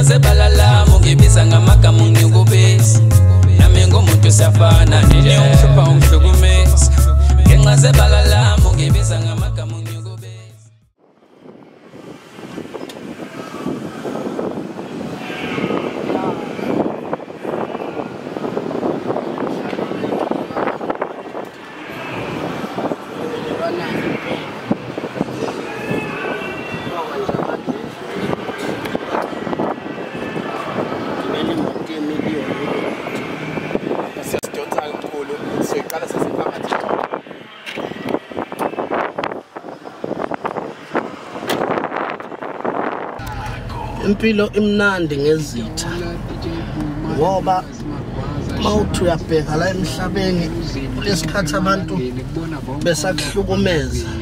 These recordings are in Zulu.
ngenxa balala mungibisa ngamagama ngiyukubisa nami ngumuntu safana nje ungishupha ungihlukumeza ngenxa balala mungibisa ngamagama ngiyukubisa Impilo imnandi ngezitha ngoba mawuthi uyabheka la emhlabeni lesikhathi abantu besakuhlukumeza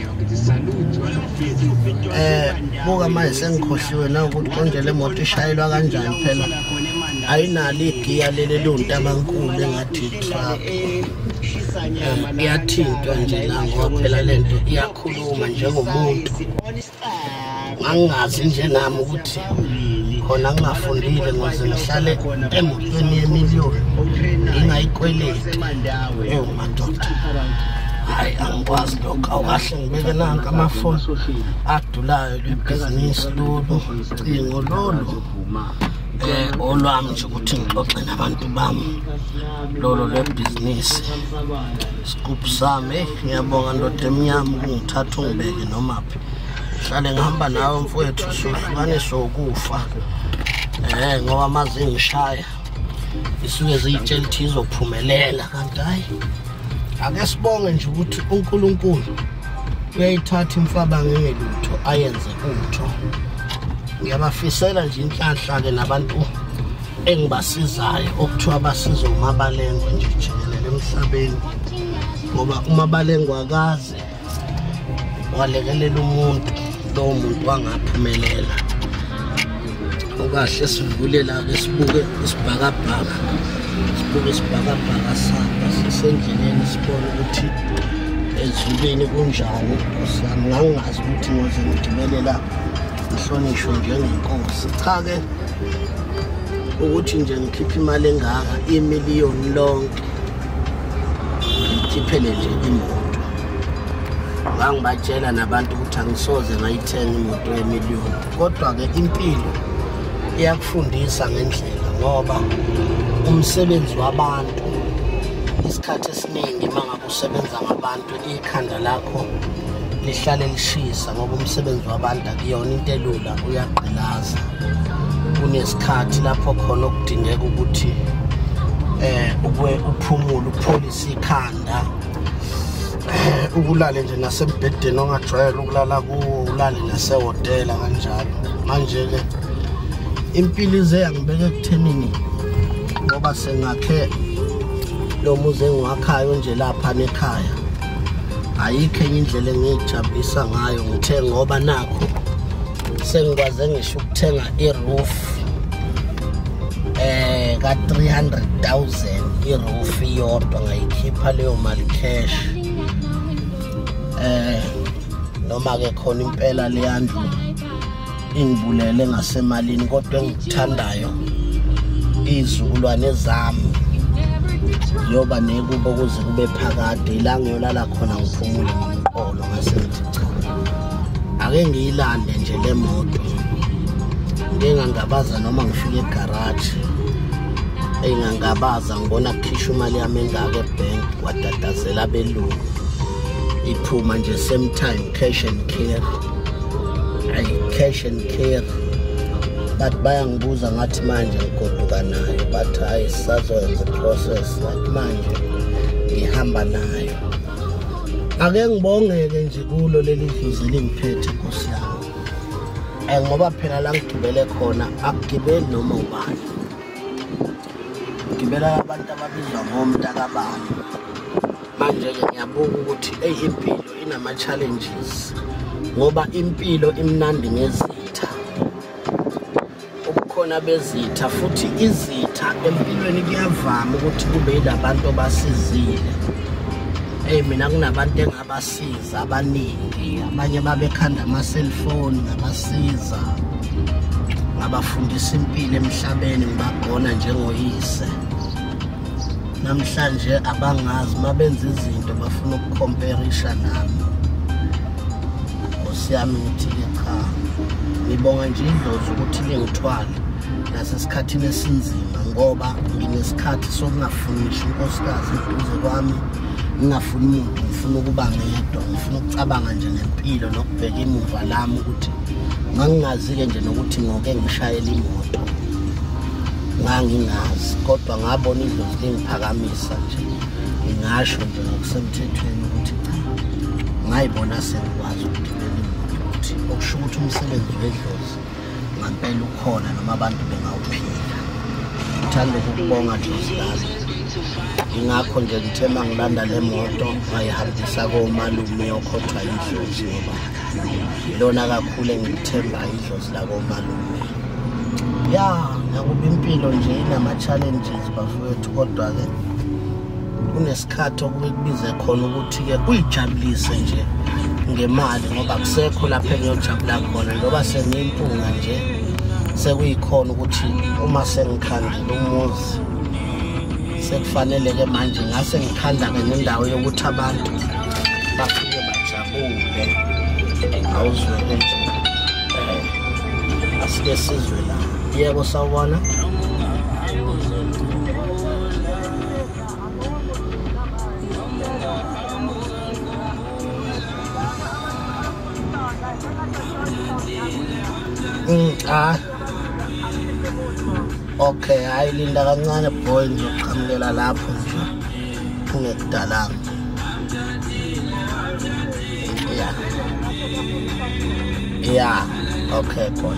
buka manje sengikhohliwe na ukuthi konje le moto ishayelwa kanjani phela ayinalo igiya leli lunta abankulu engathi truck iyathintwa nje la ngoba phela lento iyakhuluma njengomuntu angazi nje nami ukuthi khona ngingafundile ngoze ngihlale emotweni yemiliyoni ngingayikweleti madoda hayi angikwazi lokho awukahle ngibeke nanka amafoni adulayo lebhizinisi lolu cingo lolu olwami nje ukuthi ngixoxe nabantu bami lolo lebhizinisi scoop sami ngiyabonga ndoda emnyama ukungithatha ungibeke nomaphi hlale ngihamba nawe mfowethu sohlukaniswa ukufa ngoba amazi ngishaya isuke ziyitshela ukuthi izophumelela kanti hayi ake sibonge nje ukuthi uNkulunkulu uyayithatha imfaba ngelutho ayenze utho ngiyabafisela nje inhlanhla ke nabantu engibasizayo okuthiwa basiza uMabalengo nje jikelele emhlabeni ngoba uMabalengo akaze walekelela umuntu lo muntu wangaphumelela okahle sivulela ke sibuke isibhakabhaka sapa sisendleleni sibone ukuthi ezulwini kunjani osami ngangazi ukuthi ngoze ngigibelela ngihlonishwe njengenkosi cha ke ukuthi nje ngikhiphe imali engaka imiliyoni lonke ngikhiphele nje imoto ngibatshela nabantu ukuthi angisoze ngayithenga imoto yemiliyoni kodwa ke impilo iyakufundisa ngendlela ngoba umsebenzi wabantu isikhathi esiningi mangabe usebenza ngabantu ikhanda lakho lihlale lishisa ngoba umsebenzi wabantu akuyona into elula uyaqhilaza kunesikhathi lapho khona okudingeka ukuthi uphumule upholise ikhanda ukulala nje nasembhedeni ongajwayele ukulala kuwo ulale nasehotela kanjalo manje ke impilo ize yangibeka ekuthenini ngoba sengakhe lo muzi engiwakhayo nje lapha nekhaya ayikho enye indlela engijabulisa ngayo ngithe ngoba nakho sengikwaze ngisho ukuthenga iroof ka 300,000 iroof iyodwa ngayikhipha leyo mali cash noma ke khona impela leyandlu ingibulele ngasemalini kodwa engikuthandayo izizukulwane zami yoba nekubo kuze kube phakade ila ngiyolala khona ngiphumule ngomqolo ngasethi cha ake ngiyilande nje le moto ngingangabaza noma ngifike egarage engangabaza ngibona kukhishwa imali yami engaka ebank kwadatazela belungu iphuma nje same time cash and care cash and care but bayangibuza ngathi manje ngigoduka nayo bathi hayi sisazoyenza process ngathi manje ngihamba nayo ake ngibongeke nje kulo leli dluzi lingiphethe Nkosi yami ngoba phela la ngigibele khona akugibeli noma ubani ngibela abantu ababizwa ngomntakabani manje ke ngiyabuka ukuthi impilo inama challenges ngoba impilo imnandi ngezitha ukukhona bezitha futhi izitha empilweni kuyavama ukuthi kube yilabantu abasizile mina kunabantu engabasiza abaningi abanye babekhanda ama cellphone ngabasiza ngabafundisa impilo emhlabeni ngibagona njengoyise. Namhlanje abangazi mabenza izinto bafuna ukukomperisha nami. Ngosiyami ngithi cha. Ngibonga nje indlozi ukuthi lingithwale nasesikhathini esinzima ngoba nginesikhathi sokungafuni ngisho unkosikazi eduze kwami. Ngingafuni umuntu, ngifuna ukuba ngedwa, ngifuna ukucabanga nje ngempilo nokubheka imuva lami ukuthi ngangingazi-ke nje nokuthi ngoke ngishayela imoto. Ngangingazi kodwa ngabona idlozi lingiphakamisa nje. Ngingasho nje ngokusemthethweni ukuthi cha, ngayibona sengikwazi ukugibela imoto ukuthi okusho ukuthi umsebenzi wedlozi ngampela ukhona noma abantu bengawuphila. Ngithanda ukubonga Dlozi lami. Ingakho nje ngithe mangilanda le moto ngayihambisa komalume yokhothwa idlozi ngoba ilona kakhulu engithemba idlozi la komalume. Nakuba impilo nje inama-challenges bafowethu kodwa-ke kunesikhathi okubize khona ukuthi-ke uyijabulise nje ngemali ngoba kusekho lapho engiyojabula khona ngoba sengiyimpunga nje sekuyikhona ukuthi uma sengikhandile umuzi sekufanele-ke manje ngase ngikhanda-ke nendawo yokuthi abantu bafike bajabule. Awuzwe-ke nje asike sizwe la. Yebo sawubona. Okay, hayi linda kancane boy ngizoqhamulela lapho nje kungekudalanga. Okay boy.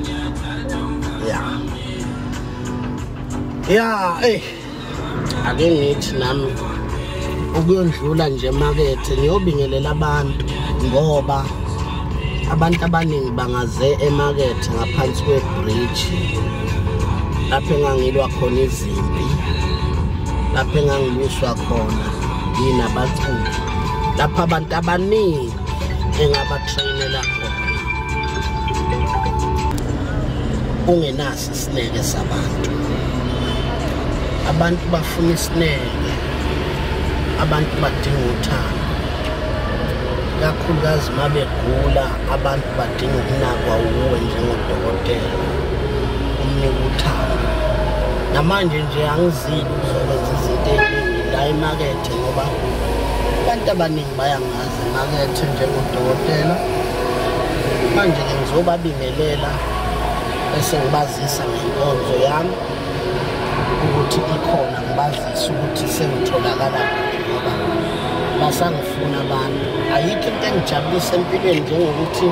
Ake ngithi nami ukuyondlula nje emakethe ngiyobingelela abantu ngoba abantu abaningi bangaze emakethe ngaphansi kwebridge lapho engangilwa khona izimpi, lapho engangiluswa khona yinabaculi, lapho abantu abaningi engabatrainela khona. Ungenaso isineke sabantu. Abantu bafuna isineke, abantu badinga uthando. Kakhulukazi uma begula abantu badinga ukunakwa uwe njengodokotela, umnika uthando. Namanje nje angizili ukuzokwenza izinto eziningi la emakethe ngoba abantu abaningi bayangazi emakethe njengodokotela. Manje-ke ngizobabingelela bese ngibazisa ngenkonzo yami ukuthi ikhona, ngibazisa ukuthi sengitholakala ngoba basangifuna abantu. Ayikho into engijabulisa empilweni njengokuthi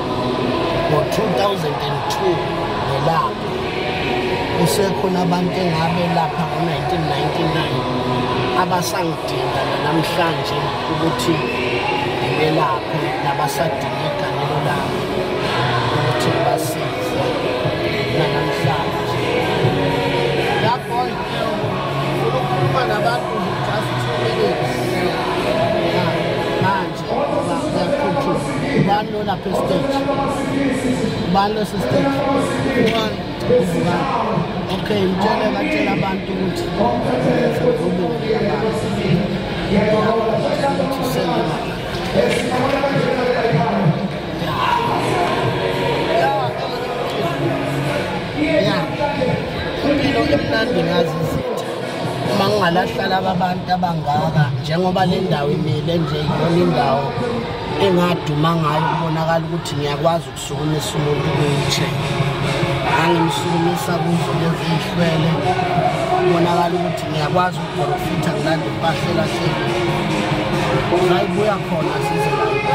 ngo-2002 ngelapha kusekhona abantu engabe lapha ngo-1999 abasangidinga namhlanje ukuthi ngibelaphe nabasadinga iganelo lami ukuthi ngibasize namhlanje. Lapho ukukhuluma nabantu just 2 minutes manje ngiyakhuthula. Ubani lo lapha estage? Ubani lo stage? Okay, ngitshele batshela abantu ukuthi ngizobingelela abantu ukuthi sengima impilo emnandi ngazi izitha uma ngingalahlala abantu abangaka njengoba le ndawo imile nje yona indawo engaduma ngayo kubonakala ukuthi ngiyakwazi ukusukumisa umuntu kwi-wheelchair. Angimsukumisa kuzo lezi ihlwele kubonakala ukuthi ngiyakwazi ukuprofitha ngilanda impahla elahlekile. Ngayibuya khona size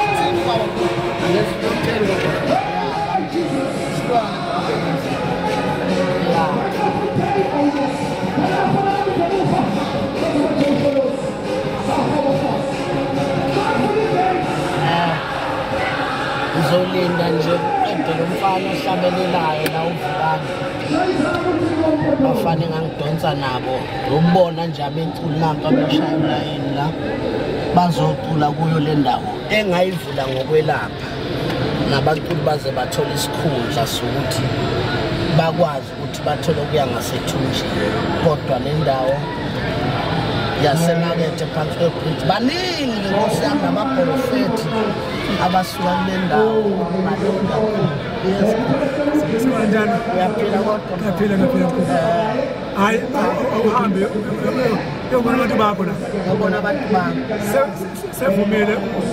ngizolinda nje uqede lo mfana ohlabelelayo la uVukani. Bafane ngangidonsa nabo ukubona nje abeculi nampa beshaya ulayini la bazocula kuyo le ndawo engayivula ngokwelapha nabaculi baze bathola isikhundla sokuthi bakwazi ukuthi bathole okuya ngasethunjini kodwa le ndawo yasemakethe phansi kwebridge baningi nkosi yami nabaprofethi abasuka kule ndawo balonda Sikanjani uyaphila kodwa ngaphila hayi uhambe yobona abantu bakho la yabona abantu bakho sevumile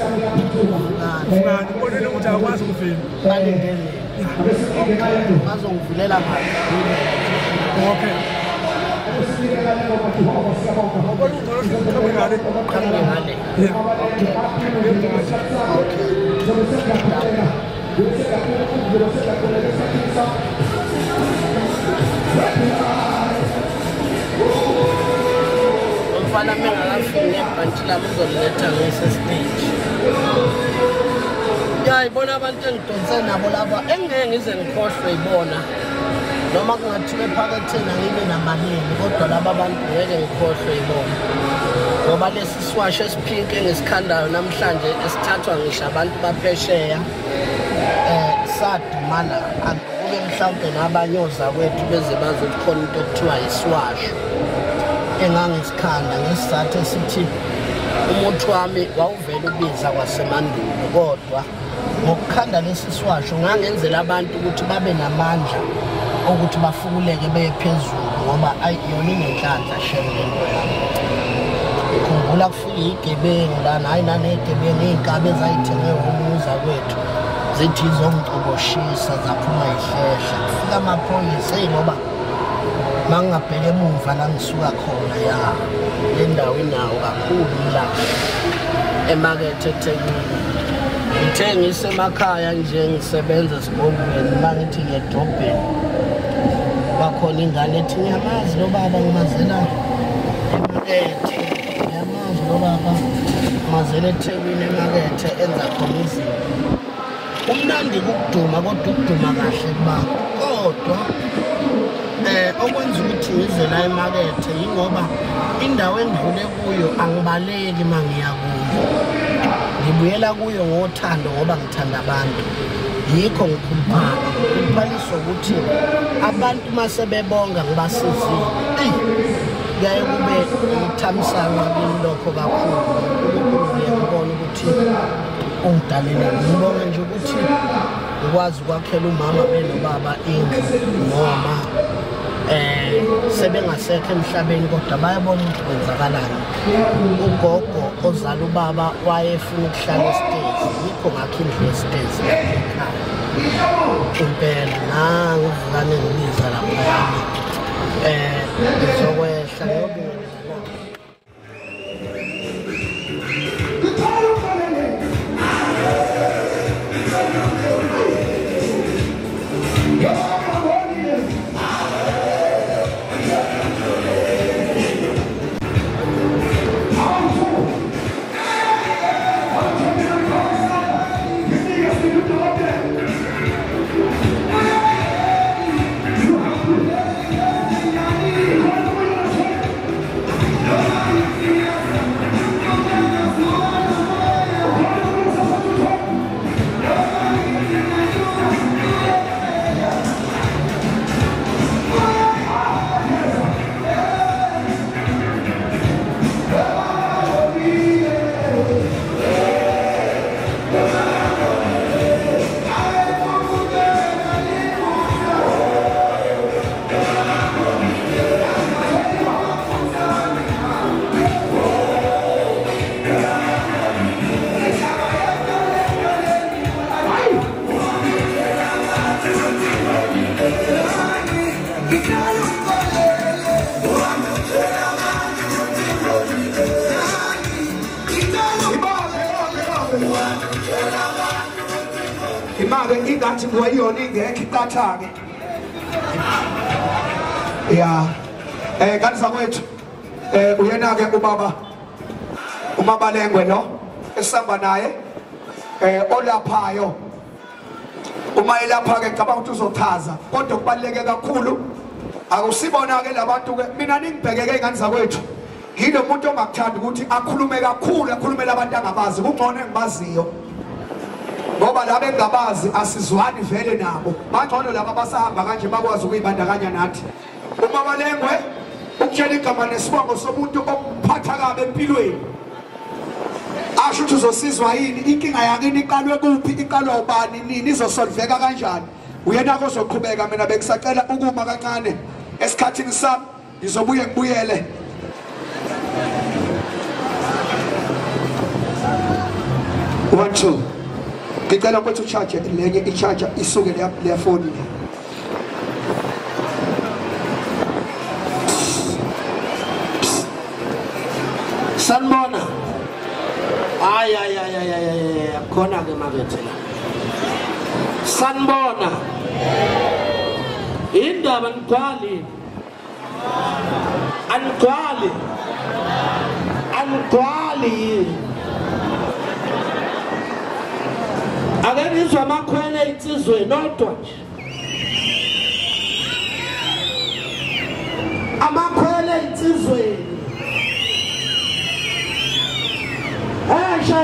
ngani ubonile ukuthi akwazi ukufika balindele bazongivulela mali okay umfana mengakafiki nebhanti lami uzoletha ngesestage yayibona abantu engidonse nabo laba engeke ngize ngikhohlwe yibona noma kungathiwa ephaketheni angibe namalini kodwa laba abantu ngeke ngikhohlwe yibona ngoba lesi siwasho esiphinki engisikhandayo namhlanje esithathwa ngisho abantu baphesheya sadumana kube mhlawumbe nabanyoza kwethu beze bazokhona into okuthiwa isiwasho engangisikhanda ngesizathu esithi umuntu wami wawuvela ubiza kwasemandulo kodwa ngokukhanda lesi siwasho ngangenzela abantu ukuthi babe namandla ukuthi bafukuleke beye phezulu ngoba ayiyona inenhlanhla sheme lento yami khumbula kufika igebengu lana hayi nanegebengu iy'nkabi ezayithenge ngomuza kwethu zithi izongicoboshisa zaphuma ihlehla kufika amaphoyisa ngoba mangingabheka emuva la ngisuka khona ya le ndawo inawo kakhulu la emakethe eThekwini ngithe ngisemakhaya nje ngisebenza esikolweni mangithi ngiyedrobheni bakhona ingane ethi ngiyamazi lo baba ngimazela emakethe ngiyamazi lo baba ngimazela eThekwini emakethe enza khona izinto umnandi kukuduma kodwa ukuduma kahle kuba kodwa okwenza ukuthi ngize la emakethe yingoba indawo engidlule kuyo angibaleki mangiya kuyo ngibuyela kuyo ngothando ngoba ngithanda abantu yikho ngikhuluphalisa ukuthi abantu masebebonga ngibasizile kuyaye kube umthamsanqa kimi lokho kakhulu ngiyabona ukuthi ungidalele ngibonga nje ukuthi ukwazi ukwakhela umama benobaba indlu noma sebengasekho emhlabeni kodwa bayabona ukuthi kwenzakalani ugogo ozala ubaba wayefuna ukuhlala esitezi yikho ngakho indlu yesitezi ekhaya impela nangivukane ngibiza laphayana ngizokwehla ngiyobingelela imake ingathi kuyona ingekho iqatha-ke ya kanisa kwethu uyena-ke umabalengwe lo esihamba naye olaphayo uma elapha-ke ngicabanga ukuthi uzochaza kodwa kubaluleke kakhulu akusibona-ke labantu-ke mina ningibhekeke ey'ngane zakwethu yilo muntu ongakuthanda ukuthi akhulume kakhulu akhulumele abantu angabazi kungcono engibaziyo ngoba laba engabazi asizwani vele nabo bangcono laba basahamba kanje bakwazi ukuyibandakanya nathi uma balengwe ukutshela igama nesibongo somuntu okuphatha kabe empilweni asho ukuthi uzosizwa yini inkinga yakini iqalwe kuphi iqalwa ubani nini izosolveka kanjani uyena ozoqhubeka mina bekusacela ukuma kancane esikhathini sami ngizobuye ngibuyele one two ngicela ukuthi ucharge lenye i-charger isuke leya phone sanibona ay khona ke makethe la sanibona indaba ngqwali ake ngizwa amakhwele insizweni odwa nje amakhwele insizweni Esha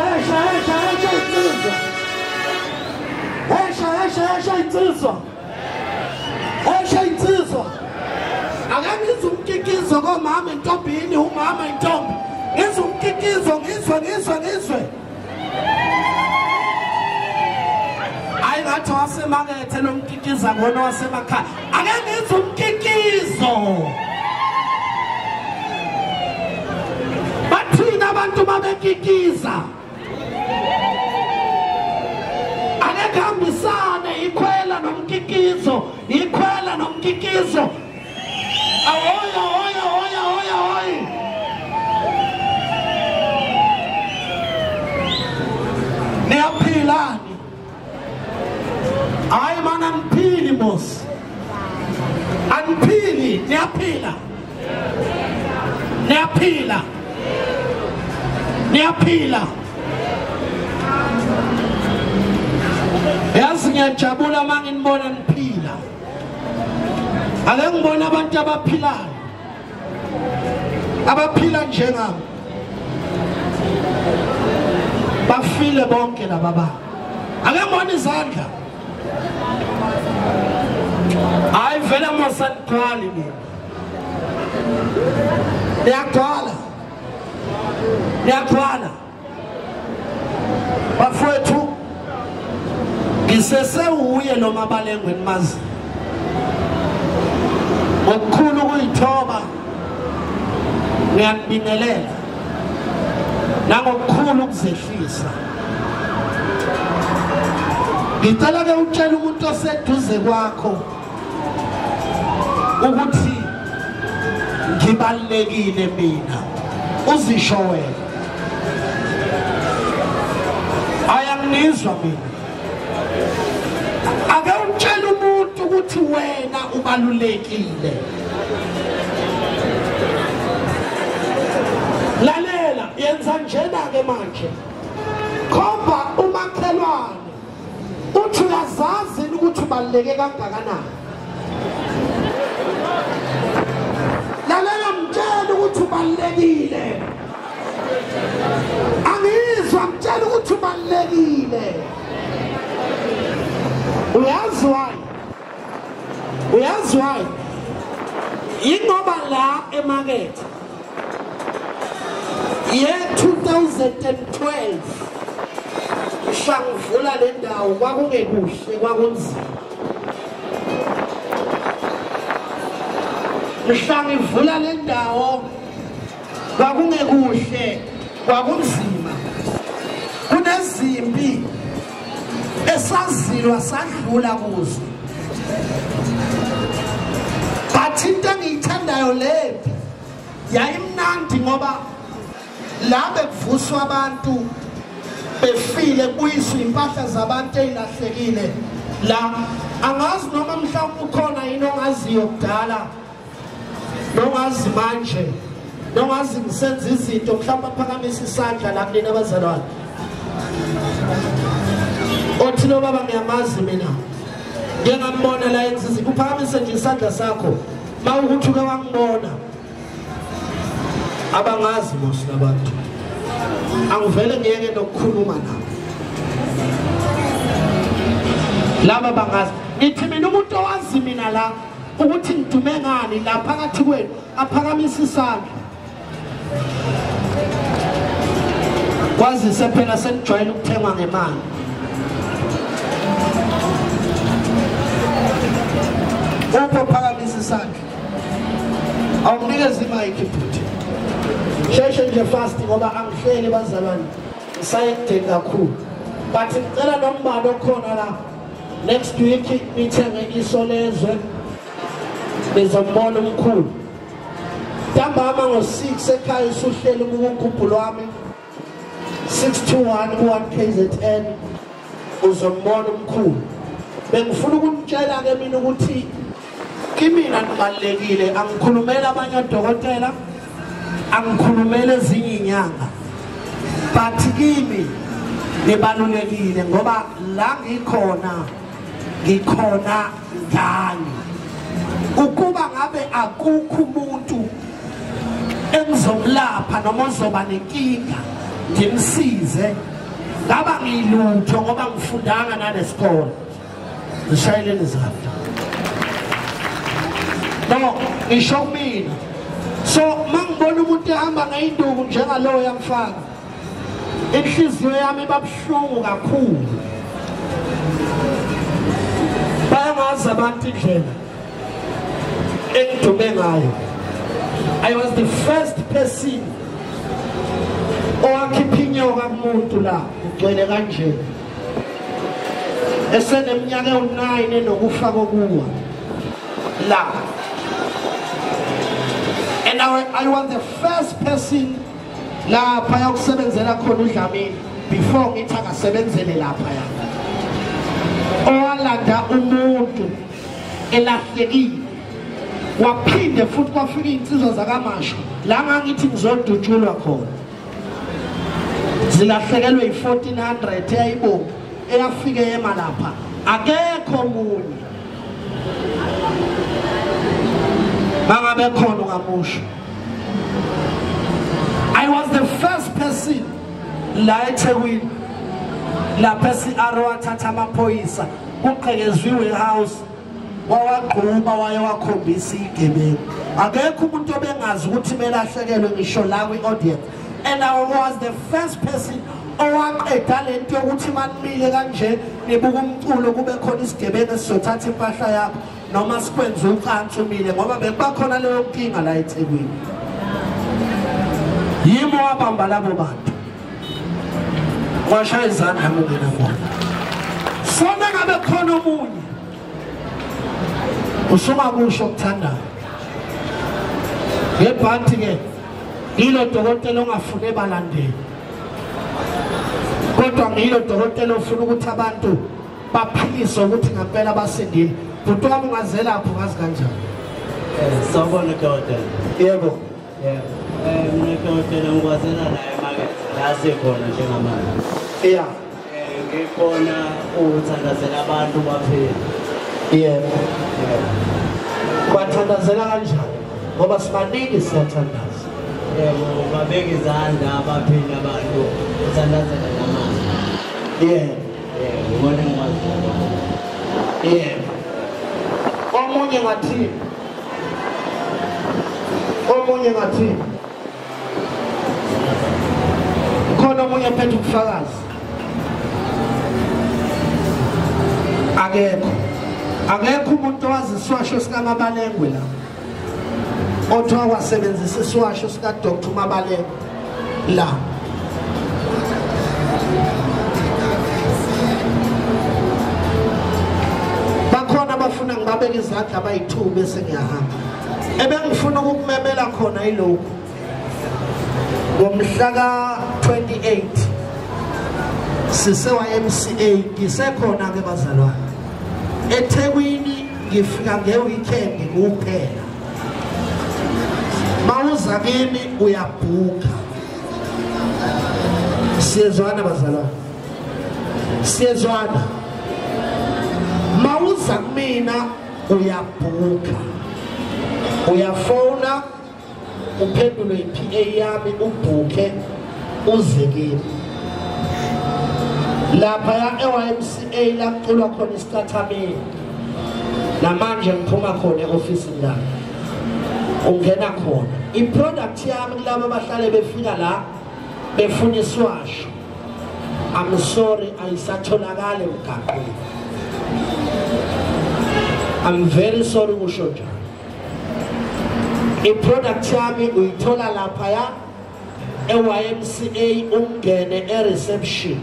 insizwa akangizwa umkikizo komama entombini umama intombi ngizwa umkikizo ngizwe hayi ngathi wasemakethe lo mkikiza ngona wasemakhaya akangizwa umkikizo bathina abantu babekikiza akahambisane ikhwela nomkikizo awoya niyaphilani hayi mana angiphili boss angiphili niyaphila yazi ngiyajabula manje ngibona niphila ake ngibona abantu abaphila njengami bafile bonke laba baba ake ngibona izandla hayi vele mosanqali mina Niyaqala bafowethu ngisesewuye noma balengweni mazi ngokukhulu kuyithoba ngiyakubingelela nangokukhulu ukuzehlisa ngicela ke utshela umuntu oseduze kwakho ukuthi ngibalekile mina uzisho wena ayangizwa mina ake utshela umuntu ukuthi wena ubalulekile lalela yenza njena ke manje khomba umakhelwane uthi uyazazi ukuthi ubaluleke kangakanani lalela mtshela ukuthi ubalulekile angizwa mtshela ukuthi ubalulekile uyazwa ingoba la emakethe ye 2012 shangivula le ndawo kwakungekuhle kwakunzima ngivula le ndawo kwakungekuhle kwakunzima kunezimpi esazilwa sadlula kuzo but into engiyithandayo lephi yayimnandi ngoba la bekuvuswa abantu befile kuyiswa impahla zabantu ezilahlekile la angazi noma mhlawumbe ukhona yini ongaziyo kudala nongazi manje nongazi ngisenza izinto mhlawumbe aphakamisa isandla la kulena abazalwane othi lo baba ngiyamazi mina ngiyangambona la yenza izinto uphakamise nje isandla sakho mawukuthi uke wangibona abangazi mosi labantu angivele ngiyeke nokukhuluma nabo laba bangazi ngithi mina umuntu owazi mina la ukuthi ngidume ngani la phakathi kwenu aphakamisa isandla kwazise phela senijwayele ukuthengwa ngemali upho phakamisa isandla awunikeze imayikhi futhi sheshe nje fast ngoba angihleli bazalwane sayedinga kakhulu but ngicela nombalo okhona la next week nithenge isolezwe bezombona omkhulu ntambama ngo6 ekhaya usuhleli kunkubhulo wami 621 KZN uzombona omkhulu bengifuna ukunitshela ke mina ukuthi kimina nibalekile angikhulumela abanye odokotela angikhulumela ezinye inyanga but kimi nibalulekile ngoba la ngikhona ngani ukuba ngabe akukho umuntu engizomlapha noma ozoba nenkinga ngimsize ngaba ngilutho ngoba ngifundanga nalesikole ngishayeleni izandla no ngisho mina so mangibona umuntu ehamba ngeinduku njengaloyo yamfaka inhliziyo yami babhlungu kakhulu bayangazi abantu indlela engidume ngayo I was the first person owakhipha inyoka kumuntu la ugcwele kanje eseneminyaka ewu9 enokufa kokuwa la and I was the first person lapha yakusebenzela khona uDlamini before ngithi akasebenzele lapha ya owalanda umuntu elahlekile waphinde futhi kwafika insizwa zakamasha la ngangithi ngizodutshulwa khona zilahlekelwe i1400 eyayibomvu eyafike yema lapha akekho munye bangabe khona ngamusha I was the first person la eThekwini lapha esiAro wathatha amaphoyisa uqhekezwe ehouse wawaqhuba wayewakhombisa igebengu akekho umuntu obengazi ukuthi melahlekelwe ngisho la kwi-audience and I was the first person owaqeda lento yokuthi manimile kanje nibuka umculo kube khona isigebengu esizothatha impahla yakho noma sikwenze ucansi umile ngoba bekubakhona leyo nkinga la eThekwini yimo wabamba labo bantu washaya izandla ngena bona sona ngabe khona omunye usuma kusho ukuthandayo ngebhanti ke ngilo dokotela ongafune balandeli kodwa ngilo dokotela ofuna ukuthi abantu baphiliswe ukuthi ngempela basindile umuntu wami ungazelapho ngazi kanjani sawubona dokotela yebo mina dokotela ngikwazela la emakethe la sikhona njengamanje ngikhona ukuthandazela abantu baphela yebo bathandazela kanjani ngoba sibaningi siyathandaza yebo babeka izandla abaphila abantu uthandazela namanje yebo ngibona ngwazi yebo omunye ngathi khona omunye phethe ubufakazi akekho umuntu owazi iswasho sikaMabalengwe la othiwa wasebenzisa iswasho sikaDr Mabalengwe la bakhona abafuna ngibabeka izandla abayi2 bese ngiyahamba ebengifuna ukukumemela khona yilokho ngomhla ka28 sisewa MCA ngisekhona ke bazalwane eThekwini ngifika ngeweekend kuphela mawuza kimi uyabhuka siyezwana bazalwane siyezwana mawuza kumina uyabhuka uyafona uphendule iPA yami ubhuke uze kimi lapha ya eYMCA laculwa khona isikhathamini namanje ngiphuma khona eofisini la ungena khona iproduct yami kulabo abahlale befika la befuna iswasho I'm sorry ayisatholakala emgaqweni I'm very sorry kusho njalo iproduct yami uyithola lapha ya eYMCA ungene ereception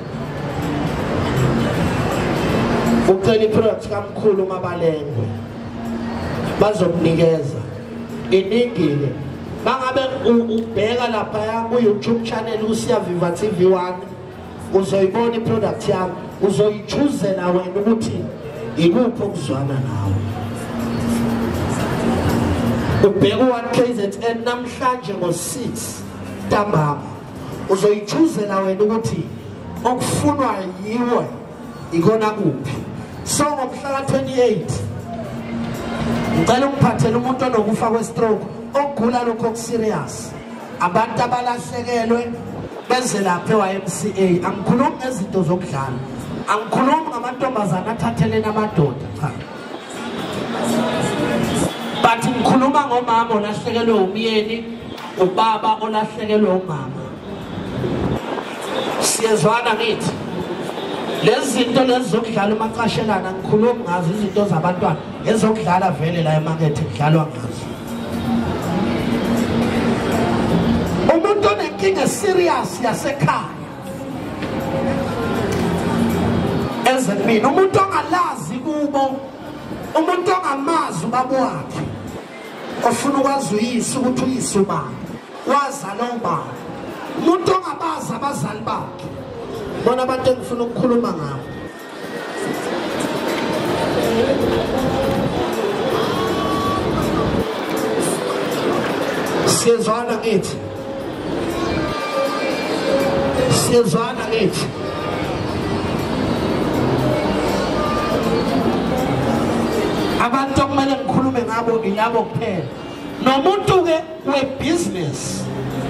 ucela iproduct kamkhulu mabalengwe bazokunikeza iningile bangabe ubheka lapha ya ku YouTube channel usiya Viva TV1 uzoyibona iproduct yami uzoyichuzela wena ukuthi ikuphi okuzwana nawe ubheka u1KZN namhlanje ngo6 ntambama uzoyichuzela wena ukuthi okufunwa yiwe ikona kuphi so ngomhla ka28 ngicela ukuphathela umuntu onokufa kwestroke ogula lokho okuserious abantu abalahlekelwe benze lapha eYMCA angikhulumi ngezinto zokudlala angikhulumi ngamantombazana athathelene amadoda cha but ngikhuluma ngomama olahlekelwe umyeni ubaba olahlekelwe umama siyezwana ngithi lezi zinto lezi zokudlala umaqashelana ngikhuluma ngazo izinto zabantwana ezokudlala vele la emakethe kudlalwa ngazo umuntu onenkinga serious yasekhaya ezemini umuntu ongalazi kubo umuntu ongamazi ubaba wakhe ofuna ukwazi uyise ukuthi uyise ubani wazala ubani umuntu ongabazi abazali bakhe bona abantu engifuna ukukhuluma ngabo siyezwana ngithi abantu okumele ngikhulume ngabo ilabo kuphela nomuntu ke webusiness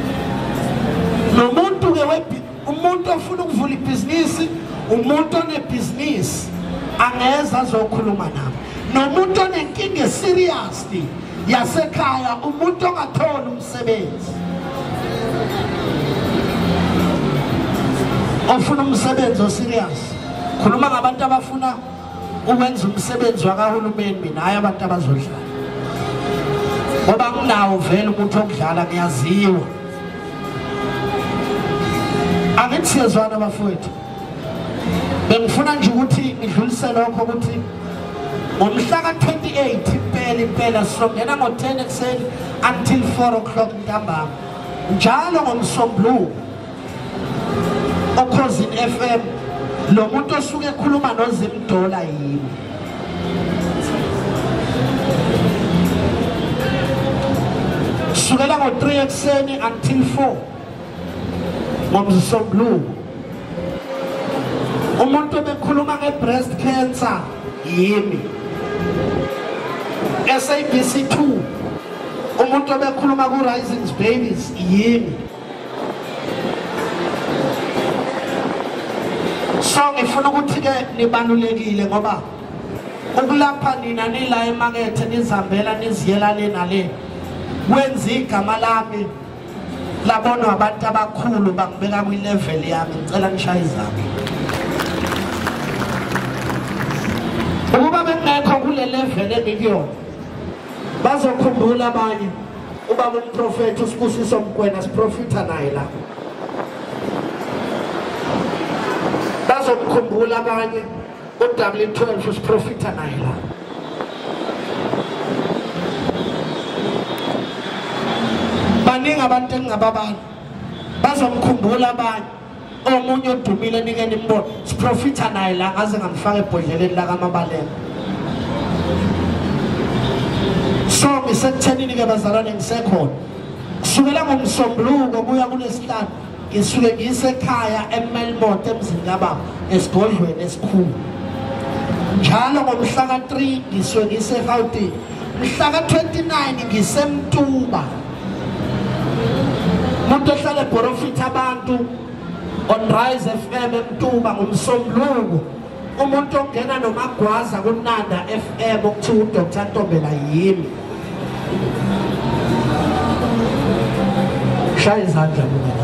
nomuntu ke umuntu ofuna ukuvula ibhizinisi umuntu onebhizinisi angeza azokhuluma nabo nomuntu onenkinga serious yasekhaya umuntu ongathola umsebenzi ofuna umsebenzi oserious khuluma ngabantu abafuna ukwenza umsebenzi wakahulumeni mina hayi abantu abazodlala ngoba kunawo vele umuntu okudlala ngiyaziwa angithi siyezwana bafowethu bengifuna nje ukuthi ngidlulise lokho ukuthi ngomhla ka28 impela songena ngo10 ekuseni until 4 o'clock ntambama njalo ngomsombuluko okhosini FM lo muntu osuke ekhuluma noZimdola yini sukela ngo3 ekuseni until 4 ngomsombuluko umuntu obekhuluma ngebreast cancer yimi SABC2 umuntu obekhuluma ku Rising Babies yimi so ngifuna ukuthi ke nibalulekile ngoba ukulapha nina nila emakethe nizambela niziyela lena le kwenza igama lami labonwa abantu abakhulu bangibeka kwi-level yami ngicela ngishaye izandla ukuba bengekho kule level engikuyona bazokhumbula abanye ubaba umprofeti uSibusiso Mgwena siprofita naye la bazokhumbula abanye uW12 usiprofita naye la baningi abantu engingababala bazomkhumbula abanye omunye odumile nike nimbono siprofita naye la ngaze ngamfaka ebhodleleni la kaMabaleka so ngisekuthenini ke bazalwane ngisekhona kusukela ngomsombuluko kuya kulesihlanu ngisuke ngisekhaya eMelmont emzini kababa esigodlweni esikhulu njalo ngomhla ka3 ngisuke ngiseGauteng mhla ka29 ngisemtuba umuntu ohlala eBorofita abantu on Rise FM eMtuba ngomsombuluko umuntu ongena nomagwaza kunanda FM okuthiwa uDr Ntombela yimi shaya izandla mina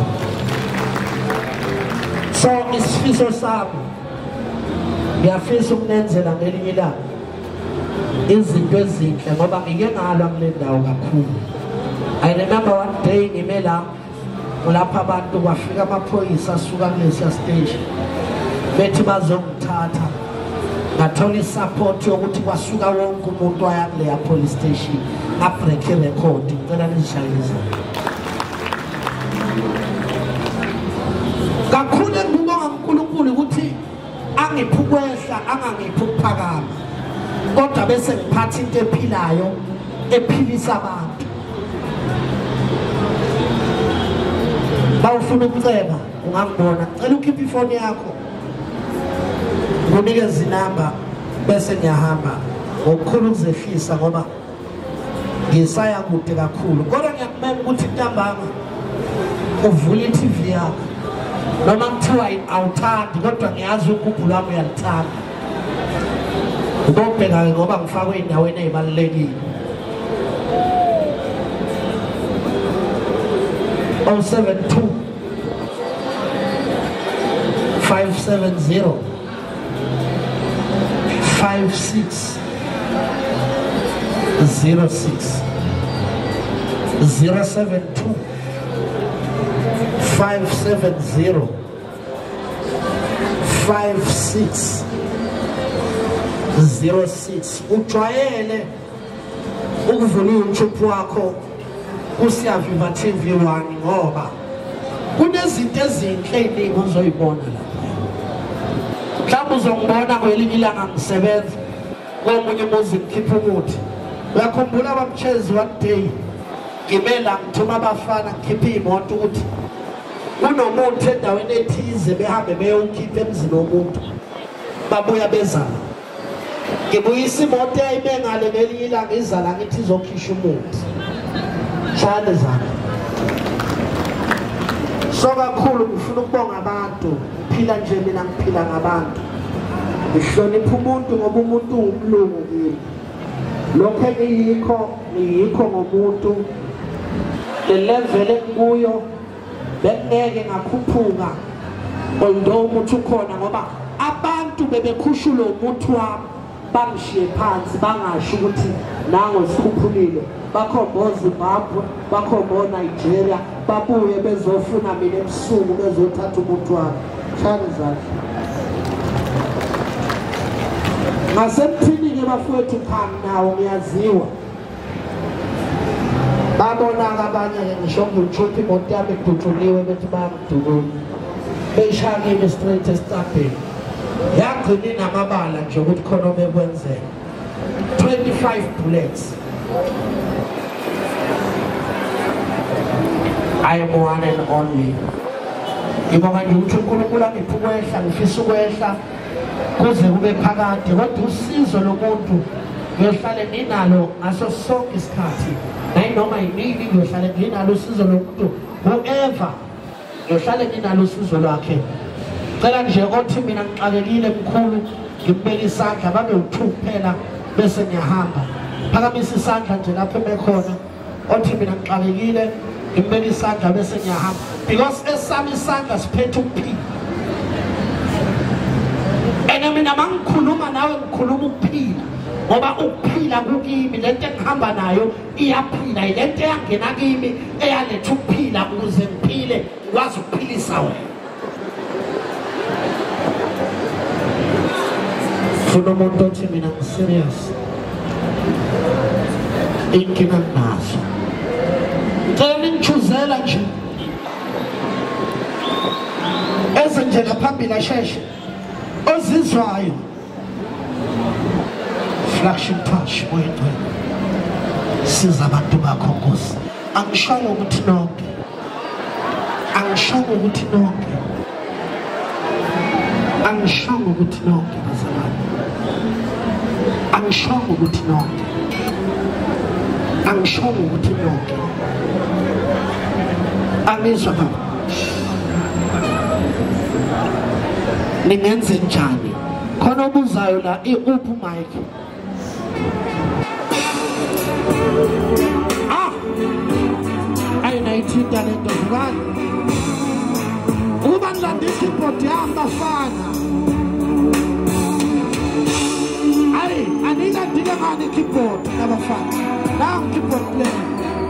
so isifiso sami ngiyafisa ukunenzela ngelinye ilanga izinto ezinhle ngoba ngike ngalwa kule ndawo kakhulu. I remember one day ngime la kulapha abantu kwafika amaphoyisa asuka kulesiya stage bethi bazongithatha ngathola isupport yokuthi kwasuka wonke umuntu waya kuleya police station ngabreak record ngicela nizishayise kakhulu ngibonga uNkulunkulu ukuthi angiphi ukwehla angangiphi ukuphakama kodwa bese ngiphatha into ephilayo ephilisa abantu bawufuna ukuceba ungangibona cela ukhiphe ifoni yakho ngunikeza inamba bese ngiyahamba ngokukhulu ukuzehlisa ngoba ngisaya kude kakhulu kodwa ngiyakumema ukuthi ntambama uvule iTV yakho noma kuthiwa awuthandi kodwa ngiyazi ukugula lami uyalithanda ubobheka ngoba ngifakwe endaweni ezibalekile 072 570 5606 072 570 5606 ujwayele ukuvula uYouTube wakho kusiyaviva TV1 ngoba kunezinto ezinhle eziningi uzoyibona lapha mhlawumbe uzongibona kwelinye ilanga ngisebenza komunye umuzi ngikhipha umuthi uyakhumbula abamchezi one day ngimela ngithuma abafana ngikhipha imoto ukuthi kunomuntu endaweni ethize behambe beyowukhipha emzini womuntu babuya bezana ngibuyisa imoto eyayime ngale ngelinye ilanga izala ngithi izokhishwa umuthi shayane zana so kakhulu ngifuna ukubonga abantu phila nje mina ngiphila ngabantu ngihlonipha umuntu ngoba umuntu umlungu kimi lokho ngiyikho ngomuntu le level ekuyo bengeke ngakhuphuka although umuntu ukhona ngoba abantu bebekhushula umuntu wami bangishiye phansi bangasho ukuthi nango sikhuphulile bakhombo Zimbabwe bakhombo Nigeria babuye bezofuna mina ebusuku bezothatha umuntu wami shani zakhe ngasemthini ke bafowethu khani nawo ngiyaziwa babona abanye ngisho ngithupha imoto yami iguthuliwe bethi bayamdukula beyishakile straight estabheni yagcina inamabala nje ukuthi khona obekwenzeka 25 bullets. I am one and only. Ngibonga nje ukuthi uNkulunkulu angiphi ukwehla ngifisa ukwehla kuze kube phakade kodwa usizo lomuntu ngiyohlale nginalo ngaso sonke isikhathi nayinoma yini ngiyohlale nginalo usizo lomuntu whoever ngiyohlale nginalo usizo lwakhe cela nje othi mina ngixakekile mkhulu ngibeke isandla babe u2 kuphela bese ngiyahamba phakamisa isandla nje lapho emekhona othi mina ngixakekile ngibeke isandla bese ngiyahamba because esami isandla siphethe ukuphila ene mina mangikhuluma nawe ngikhuluma ukuphila ngoba ukuphila kukimi lento engihamba nayo iyaphila lento eyangena kimi eyaletha ukuphila ukuze ngiphile ngikwazi ukuphilisa wena funa umuntu othi mina ngiserious inkinga nazo cela ningithuzela nje ezindlela phambili asheshe ozizwayo flagship touch wethu siza abantu bakho Nkosi angishongo ukuthi nonke angishongo ukuthi nonke angishongo ukuthi nonke bazalwane angishongo ukuthi nonke angishongo ukuthi nonke angizwa baba ningenze njani khona obuzayo la iuphu Mike ayinayithinta lento ngani uba ndandisa ikeyboard yabafana ayi aningadinga ngani ikeyboard yabafana nangu ikeyboard player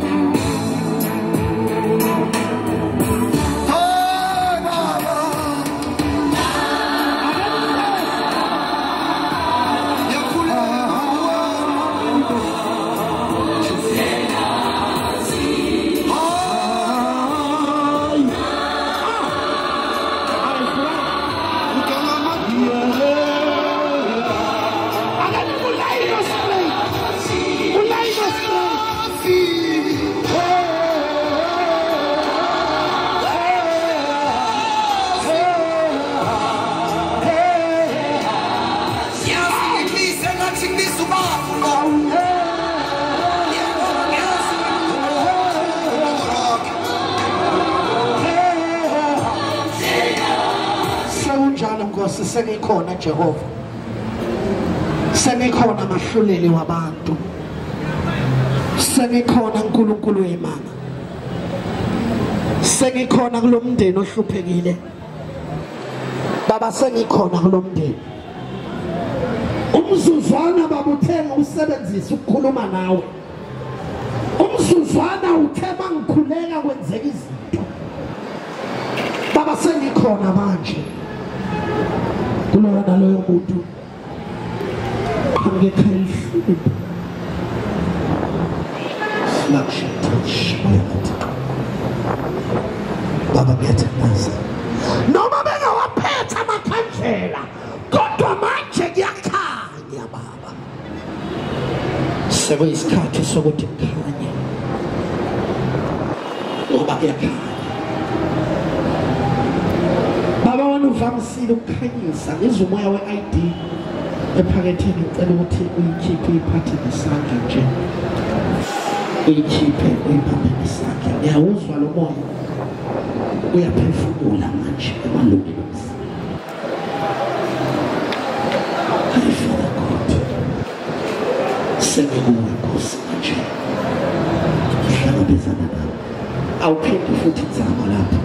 sengikhona Jehova sengikhona mahluleli wabantu sengikhona uNkulunkulu wemama sengikhona kulomndeni ohluphekile baba sengikhona kulomndeni umzuzwana baba uthenga usebenzisa ukukhuluma nawe umzuzwana uthema ngikhuleka kwenzeka izinto baba sengikhona manje kulona loyo muntu angekhayifuni baba ngiyathandaza noma bengawaphetha amakhandlela kodwa manje kuyakhanya baba sekuyisikhathi sokuthi kukhanye ngoba kuyakhanya baba wena uvamisile ukukhanyisa ngizwe umoya we-ID ephaketheni ngicela ukuthi uyikhiphe uyiphathe nesandla nje uyikhiphe uyibambe nesandla ngiyawuzwa lo moya uyaphefumula manje emalungeni ayifuna kodwa sengikuwe Nkosi manje ngihlangabezana nawe awuphinde futhi nzama lapho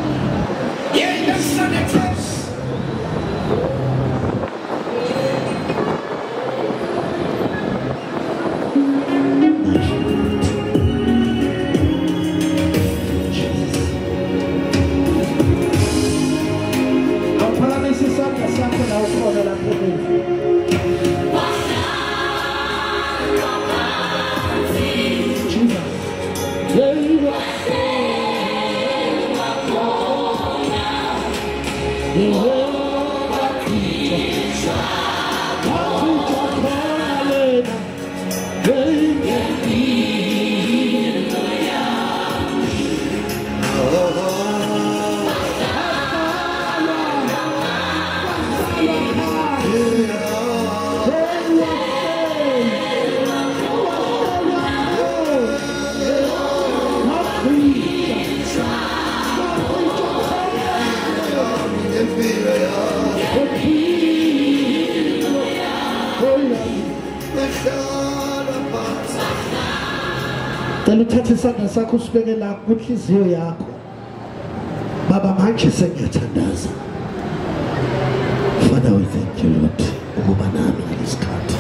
Uthathe isandla sakho usibeke la kunhliziyo yakho baba manje sengiyathandaza Father we thank you Lord ukuba nami ngesikhathi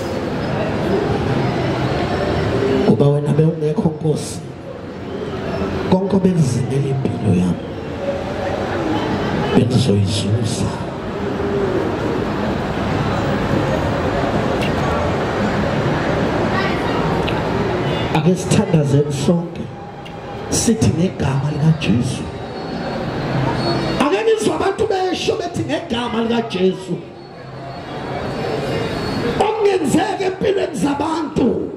kuba wena bewungekho Nkosi konke bekuzimela impilo yami bengizoyizuza ake sithandazeni sonke sithi ngegama lika Jesu ake ngizwe abantu besho bethi ngegama lika Jesu okungenzeka empilweni zabantu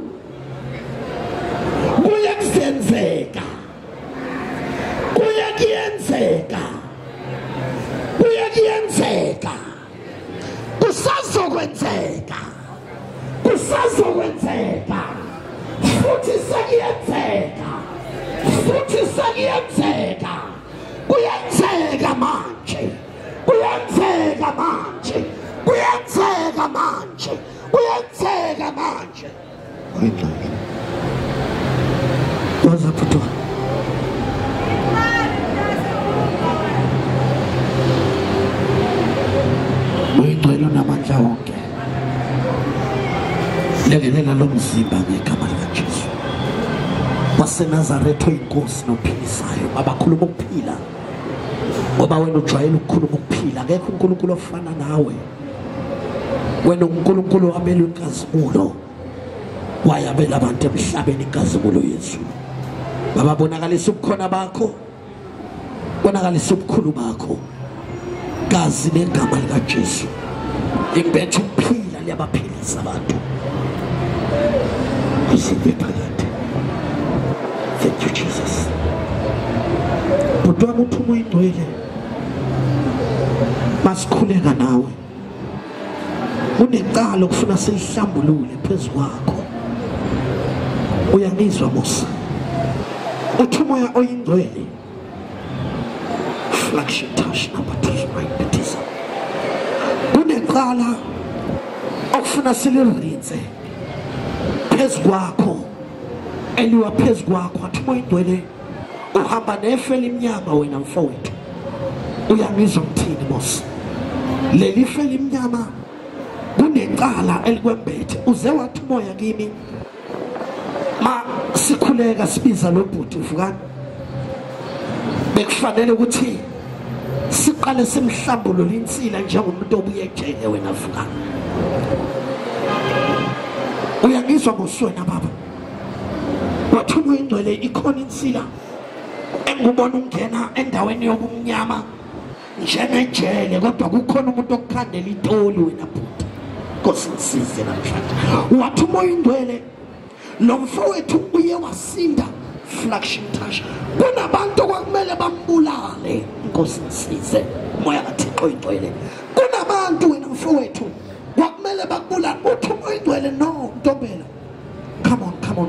kuye kusenzeka kuye kuyenzeka kuye kuyenzeka kusazokwenzeka kusazokwenzeka futhi sekuyenzeka futhi sekuyenzeka kuyenzeka manje kuyenzeka manje oyingcwele waza phuthwa oyingcwele namandla wonke lekelela lo mzimba ngegama likaJesu waseNazaretha oyinkosi nophilisayo abakhuluma ukuphila ngoba wena ujwayele ukukhuluma ukuphila akekho uNkulunkulu ofana nawe wena uNkulunkulu wabela inkazimulo wayabela abantu emhlabeni inkazimulo yezulu bababonakalisa ubukhona bakho bonakalisa ubukhulu bakho gazi negama likaJesu imbethe ukuphila liyabaphilisa abantu usibe phakathi. Thank you Jesus. Budwa umuntu uyingcwele masikhuleka nawe unecala ukufuna silihlambulule phezukwakho uyangizwa Musa uthi umoya oyingcwele flash touch number 2 right betiza unecala okufuna silirinze phezukwakho eliwa phezukwakho athi umoya oyingcwele uhamba nefe elimnyama wena mfowethu uyangizwa mthini Musa leli fe elimnyama kunecala elikwembethe uze wathi umoya kimi ma sikhuleka sibiza lo bhuti uvukani bekufanele ukuthi siqale simhlambulule insila njengomuntu obuye ejele wena vukani uyangizwa ngoswena baba wathi umoya oyingcwele ikhona insila engubona ungena endaweni yobumnyama njengejele kodwa kukhona umuntu okukhandela itoli wena bhuti Nkosi ngisize namhlanje wathi umoya oyingcwele lo mfowethu uye wasinda flaction touch kunabantu kwakumele bambulale Nkosi ngisize umoya kaThixo oyingcwele kunabantu wena mfowethu kwakumele bakubulale uthi umoya oyingcwele no ntombela come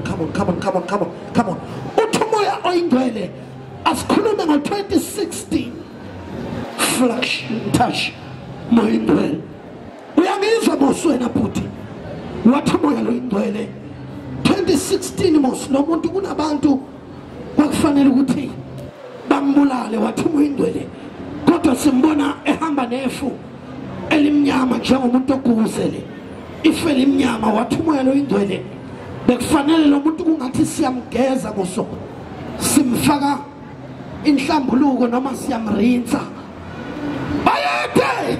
on uthi umoya oyingcwele asikhulume ngo-2016 flaction touch umoya oyingcwele uyangizwa Moswena bhuti wathi umoya lo oyingcwele 2016 mos lo muntu kunabantu kwakufanele ukuthi bambulale wathi umoya oyingcwele kodwa simbona ehamba nefu elimnyama njengomuntu ogubuzele ife elimnyama wathi umoya lo oyingcwele bekufanele lo muntu kungathi siyamgeza ngoso simfaka inhlambuluko noma siyamrinza bayede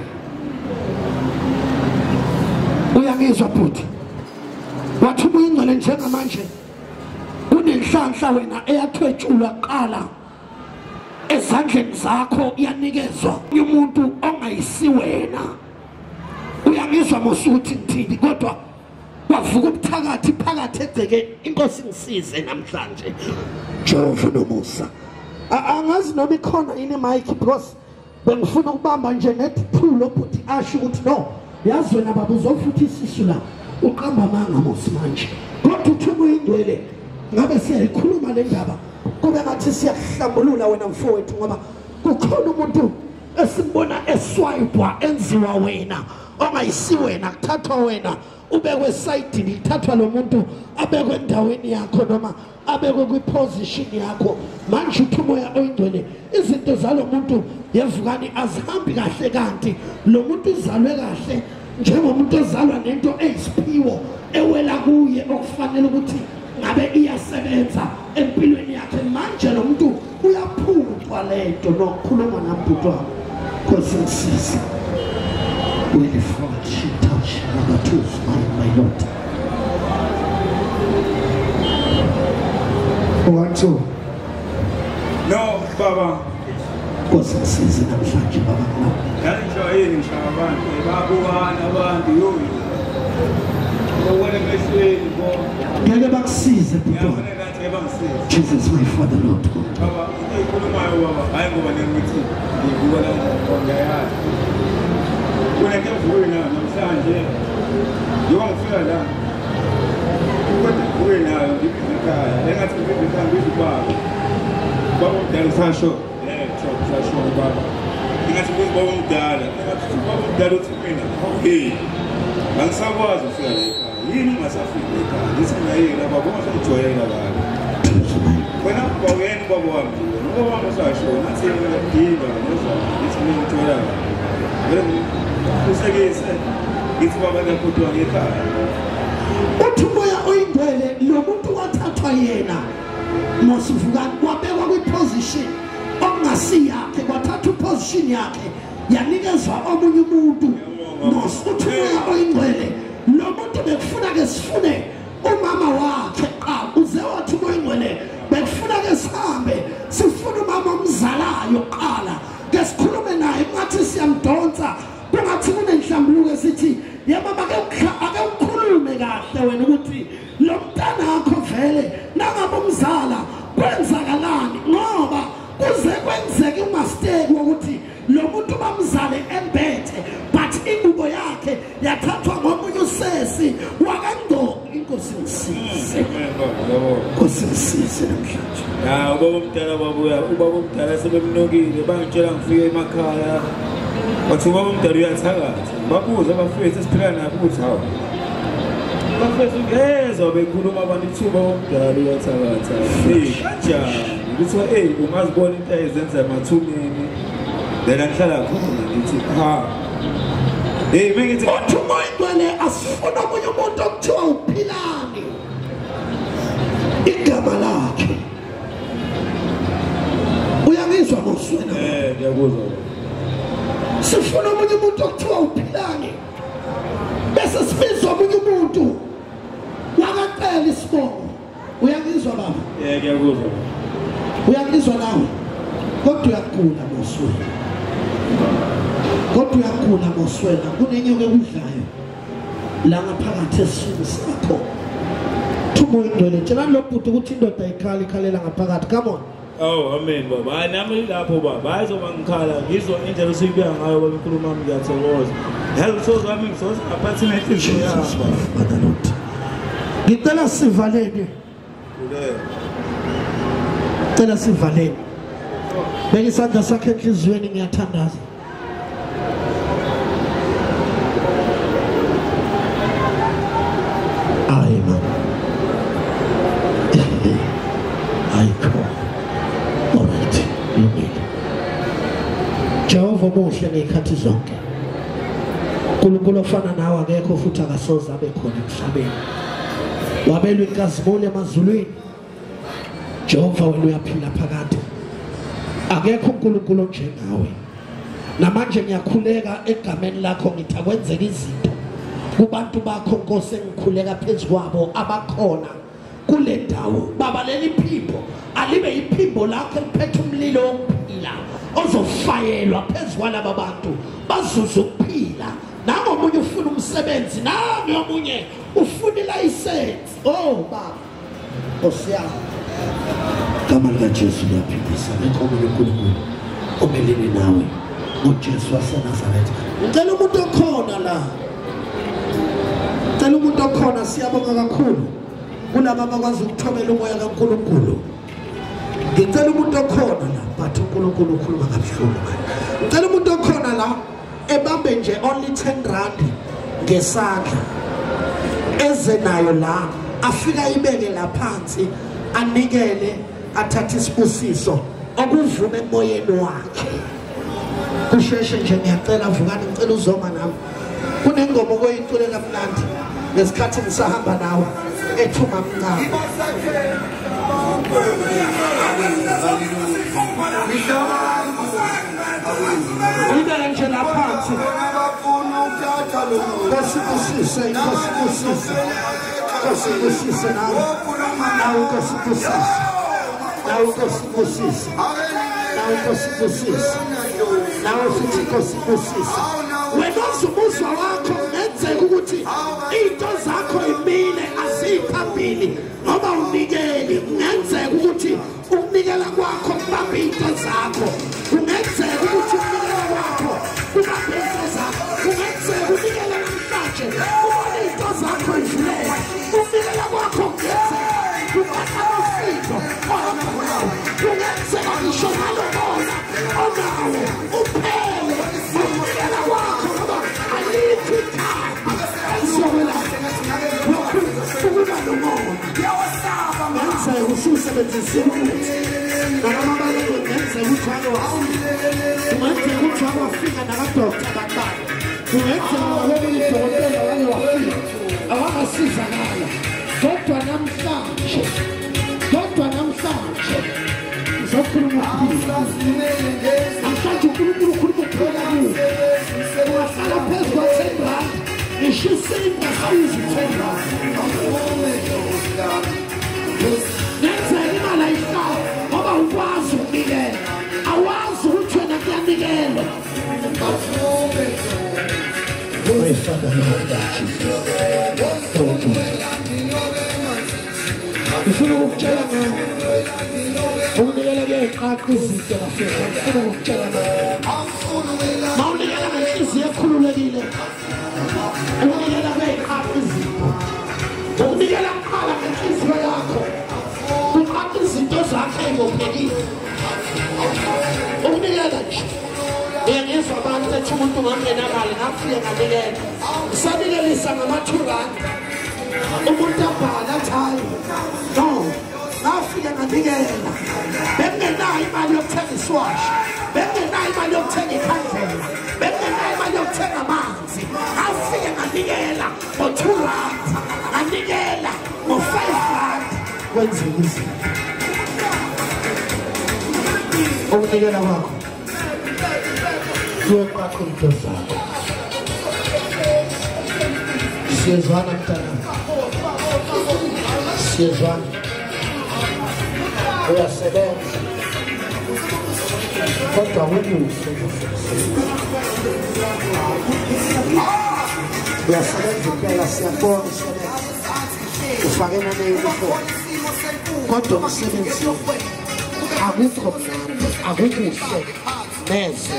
uyangizwa bhuti wathi umoya oyingcwele njengamanje kunenhlanhla wena eyathwetshulwa qala ezandleni zakho yanikezwa umuntu ongayisiwena uyangizwa mosuthi ngithini kodwa wavuka ubuthakathi phakathi egceke Inkosi ngisize namhlanje Jehova nomusa angazi noma ikhona ini mic because bengifuna ukubamba nje nethulo bhuti asho ukuthi no yazi wena baba uzofuthi isisu la uqamba manga Musa manje kodwa uthi umoya oyingcwele ngabe siyayikhuluma le ndaba kube ngathi siyahlambulula wena mfowethu ngoba kukhona umuntu esimbona eswayibwa enziwa wena ongayisiwena kuthathwa wena ubekwe esayidini kuthathwa lo muntu abekwe endaweni yakho noma abekwe kwiposition yakho manje uthi umoya oyingcwele izinto zalo muntu yevukani azihambi kahle kanti lo muntu uzalwe kahle njengomuntu ozalwa nento eyisiphiwo ewela kuye okufanele ukuthi ngabe iyasebenza empilweni yakhe manje lo muntu uyaphuthwa lento nokukhuluma nabhuti wakho Nkosi ngisize really fraud she touch number 2 my Lord 1 2 no baba Nkosi ngisize namhlanje baba yangijwayele ngishaya abantu babuhana abantu yoyo ngeke mesweni bo ngeke bakusize bhuti Jesus my Father Lord baba ikhulumayo baba hayi ngoba nengithi ngibukela ngomkhonga yazi kunento evuka namhlanje ngiyongifika la kodwa kuwe nayo ngibikhaya engathi ngibikhaya ngizibaba baba udala sasho sasho baba ingathi baba udala engathi baba udala uthi mina okay angisakwazi ukufika la ekhaya yini ungasafiki ekhaya ngithi ngayela baba wasejoyela baba wena bawena baba wami ngoba wami usashona athi ngidinga ngithi ngithola usekese ngithi baba ngakudwa ngekhaya uthi umoya oyingcwele lo muntu wathathwa yena noSivukani wabekwa kwi-position okungasiyakhe kwathatha i-position yakhe yanikezwa omunye umuntu nosuthi umoya oyingcwele lo muntu bekufuna-ke sifune umama wakhe uze wathi umoya oyingcwele bekufuna-ke sihambe sifune umama omzalayo kuqala ke sikhulume naye kungathi siyamdonsa kungathi kunenhlambuluko esithi yababa ake ukhulume kahle wena ukuthi lo mntana wakho vele nangabe umzala kwenzakalani ngoba kuze kwenzeke umasteki wokuthi lo muntu bamzale embethe but ingubo yakhe yathathwa ngomunye usesi wakando inkosi ngisize inkosi ngisize namhlanje ubaba omdala babuya ubaba omdala sebemnokile bangitshela ngifike emakhaya bathi ubaba omdala uyathakatha babuza abafethu esiphila nabo ukuthi hawu bafethu ngezwa bekhuluma abantu ukuthi ubaba omdala uyathakatha kanjani kuthiwa ungazibona into ayezenza emathuneni lena ngihlala khona ngithi bengithi uthi umoya oyingcwele asifuna omunye umuntu okuthiwa uPhilani igama lakhe uyangizwa ngoswena ngiyakuzwa sifuna omunye umuntu okuthiwa uPhilani bese sibiza omunye umuntu wakaqela isibongo uyangizwa baba ngiyakuzwa uyangizwa nawe kodwa uyagula ngoswena kodwa uyagula ngoswena kunenyoka ekudlayo la ngaphakathi esifuni sakho thumo ingcwele tshela lo bhuti ukuthi indoda ikhalela ngaphakathi come on amen baba hayi nami lapho baba hayizoba ngikhala ngizwa indlela osuyibeka ngayo baba inkulumo yami ngiyathokoza yazi usozo wami ngisoza ngaphathi nenhliziyo yami ngicela sivaleni cela sivaleni beka isandla sakhe enhliziyweni ngiyathandaza ayima ayikho alright lumile Jehova muhle ngezikhathi zonke uNkulunkulu ofana nawe akekho futhi akasoze abe khona emhlabeni wabelwe inkazimulo emazulwini Jehova wena uyaphila phakade akekho uNkulunkulu njengawe namanje ngiyakhuleka egameni lakho ngithi akwenzeke izinto kubantu bakho Nkosi engikhuleka phezukwabo abakhona kule ndawo baba leli phimbo alibe iphimbo lakho eliphethe umlilo wokuphila ozofayelwa phezukwalaba bantu bazuze ukuphila nangomunye ufuna umsebenzi nami omunye ufuna ilayisensi baba osiyami gama likaJesu liyaphilisa nekhomo leNkulunkulu omelene nawe uJesu waseNazaretha ngicela umuntu okhona la ngicela umuntu okhona siyabonga kakhulu kulabo abakwazi ukuthobela umoya kaNkulunkulu ngicela umuntu okhona la but uNkulunkulu ukhuluma kabuhlungu ngicela umuntu okhona la ebambe nje only 10 rand ngesandla eze nayo la afika ibeke la phansi anikele athathe isibusiso okuvuma emoyeni wakhe kusheshe nje ngiyacela vukani ngicela uzoma nami kunengoma okoyiculela kamnandi ngesikhathi ngisahamba nawe ethuma mncane Ngidala nje la phansi Nkosibusise nawe nawe futhi Nkosibusise wena uzumuzwa wakho ngenzeka ukuthi into zakho imile aziphambili ngoba unikeli ngenzeka ukuthi ukunikela kwakho kubambe into zakho kungenzeka ukuthi ukunikela kwakho kubambe into zakho kungenzeka unikela namhlanje ubone into zakho ivulela ukunikela kwakho kungenzeka kubambe amasindo kungenzeka ngisho ngalo bona onawo uphele ukunikela kwakho ngoba alithi time sebenzisa ukuthi noma abantu benze uthwalo hawu umenze uthwalo wafika nakadokta bakubani umenze ngokuthi udokotela wale wafika awakasizakala kodwa namhlanje ngizokhuluma namhlanje uNkulunkulu ukhuluma kuphela kuwe ungahlala phezu kwa-10 ngishise ingasizi 10 nenzela imali ayihlala ngoba ukwazi ukunikela awazi ukuthi wena kuyanikela ngifuna ukutshela ukunikela kuyayiqaqa izinto ngifuna ukutshela ma unikela ngenhliziyo ekhululekile ukunikela kuyayiqaqa izinto ukunikela kuqala ngenhliziyo yakho uqaqa izinto zakho ey'bophelile ukunikela nje ngiyangizwa abantu bethi umuntu ngangenamali ngafike nganikela ngisanikelisa ngama-2 rand umuntu abhala athi hayi no ngafike nganikela bengenayo imali yokuthenga iswashi bengenayo imali yokuthenga ikhandlela bengenayo imali yokuthenga amanzi ngafike nganikela ngo-2 rand nganikela ngo-5 rand kwenzeka izinto ukunikela kwakho kuwe kwakho into zakho siyezwana mntanami siyezwana uyasebenza kodwa ubuhle uyasebenza impela siyabona ufake naneyunifomu kodwa umsebenzi akukho mnandi akukuhle neze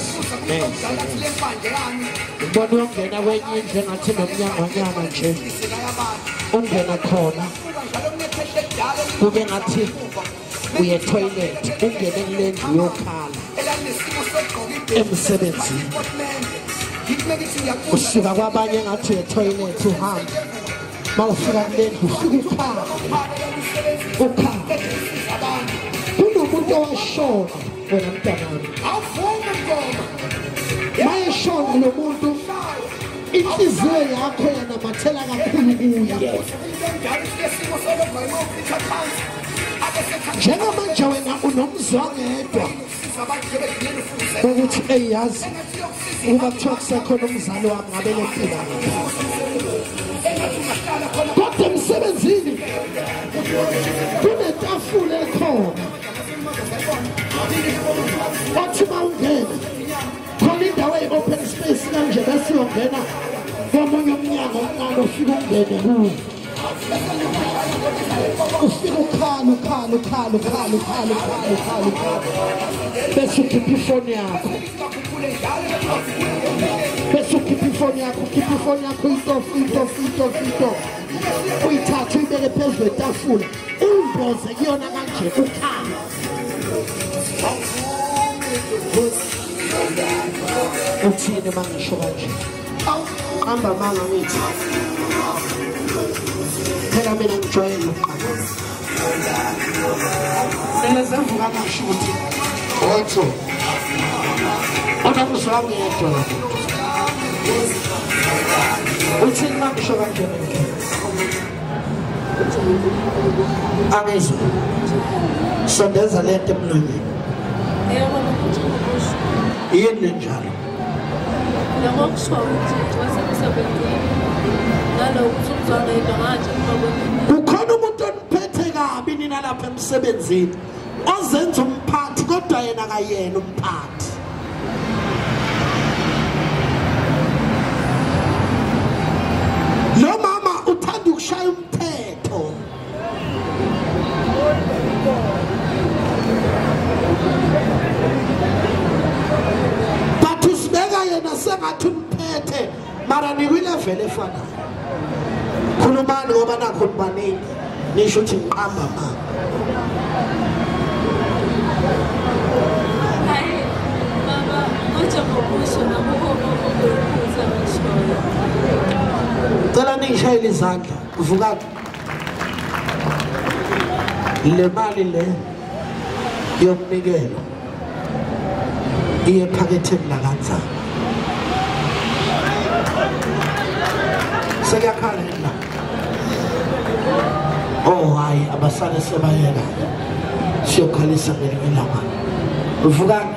ubona uyongena kwenye indlu engathi nomnyanganyana nje ungena khona kube ngathi uye toilet ungene kule ndlu yokhala emsebenzini usuka kwabanye ngathi uye toilet uhambe ma ufika kule ndlu ufika ukhala kunomuntu owashona wena mntanami mayeshona lo muntu inhliziyo yakho yanamathela kakhulu kuye njengamanje wena unomzwangedwa ukuthi eyazi uba kuthiwa kusekhona umzali wami ngabe lephila kodwa emsebenzini kunetafula ekhona wathi ma ungena khona indawo eyi-open space kanje bese uyongena komunye umnyango omncane ufike ungene kuwo ufike ukhala bese ukhipha ifoni yakho ukhipha ifoni yakho itofu uyithathe uyibeke phezu kwetafula uyimboze kuyona kanje ukhala uthini mangisho kanje qamba manga ngithi phela mina ngijwayele nelezavuka ngasho ukuthi otho onamuzwami yedwa uthini mangisho kanje angizwa sondeza lento emlonyeni yini njalo ukhona umuntu oniphethe kabi nina lapha emsebenzini ozenza umphathi kodwa yena kayena umphathi lo mama uthanda ukushaya umthetho but usibeka yena sengathi umphethe mara nikwilevele efanayo khulumani ngoba nakho nibaningi nisho ukuthi ngiqamba ma cela ningishayele izandla uvukaphi le mali le yokunikela iye phaketheni lakanzana sekuyakhala la oh hayi abasale sebayela siyokhalisa ngelingelanga uvukani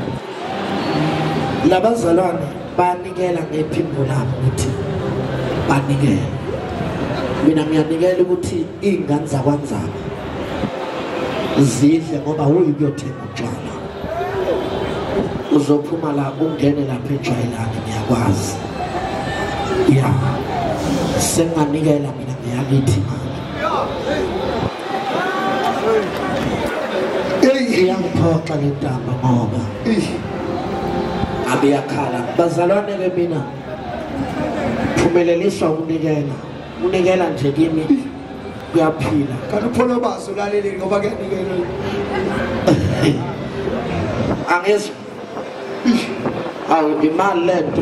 labazalwane banikela ngephimbo labo ukuthi banikele mina ngiyanikela ukuthi ingane zakwanzaba zidle ngoba uyikuyothenga utshwala uzophuma la ungene lapha ejwayelani ngiyakwazi ya senganikela mina ngiyakithi iyangiphoxa lentamba ngoba abiyakhala bazalwane ke mina phumeleliswa unikela nje kimi kuyaphila kanti upholo baso laleli ngoba kuyanikela angizwa awu imali lento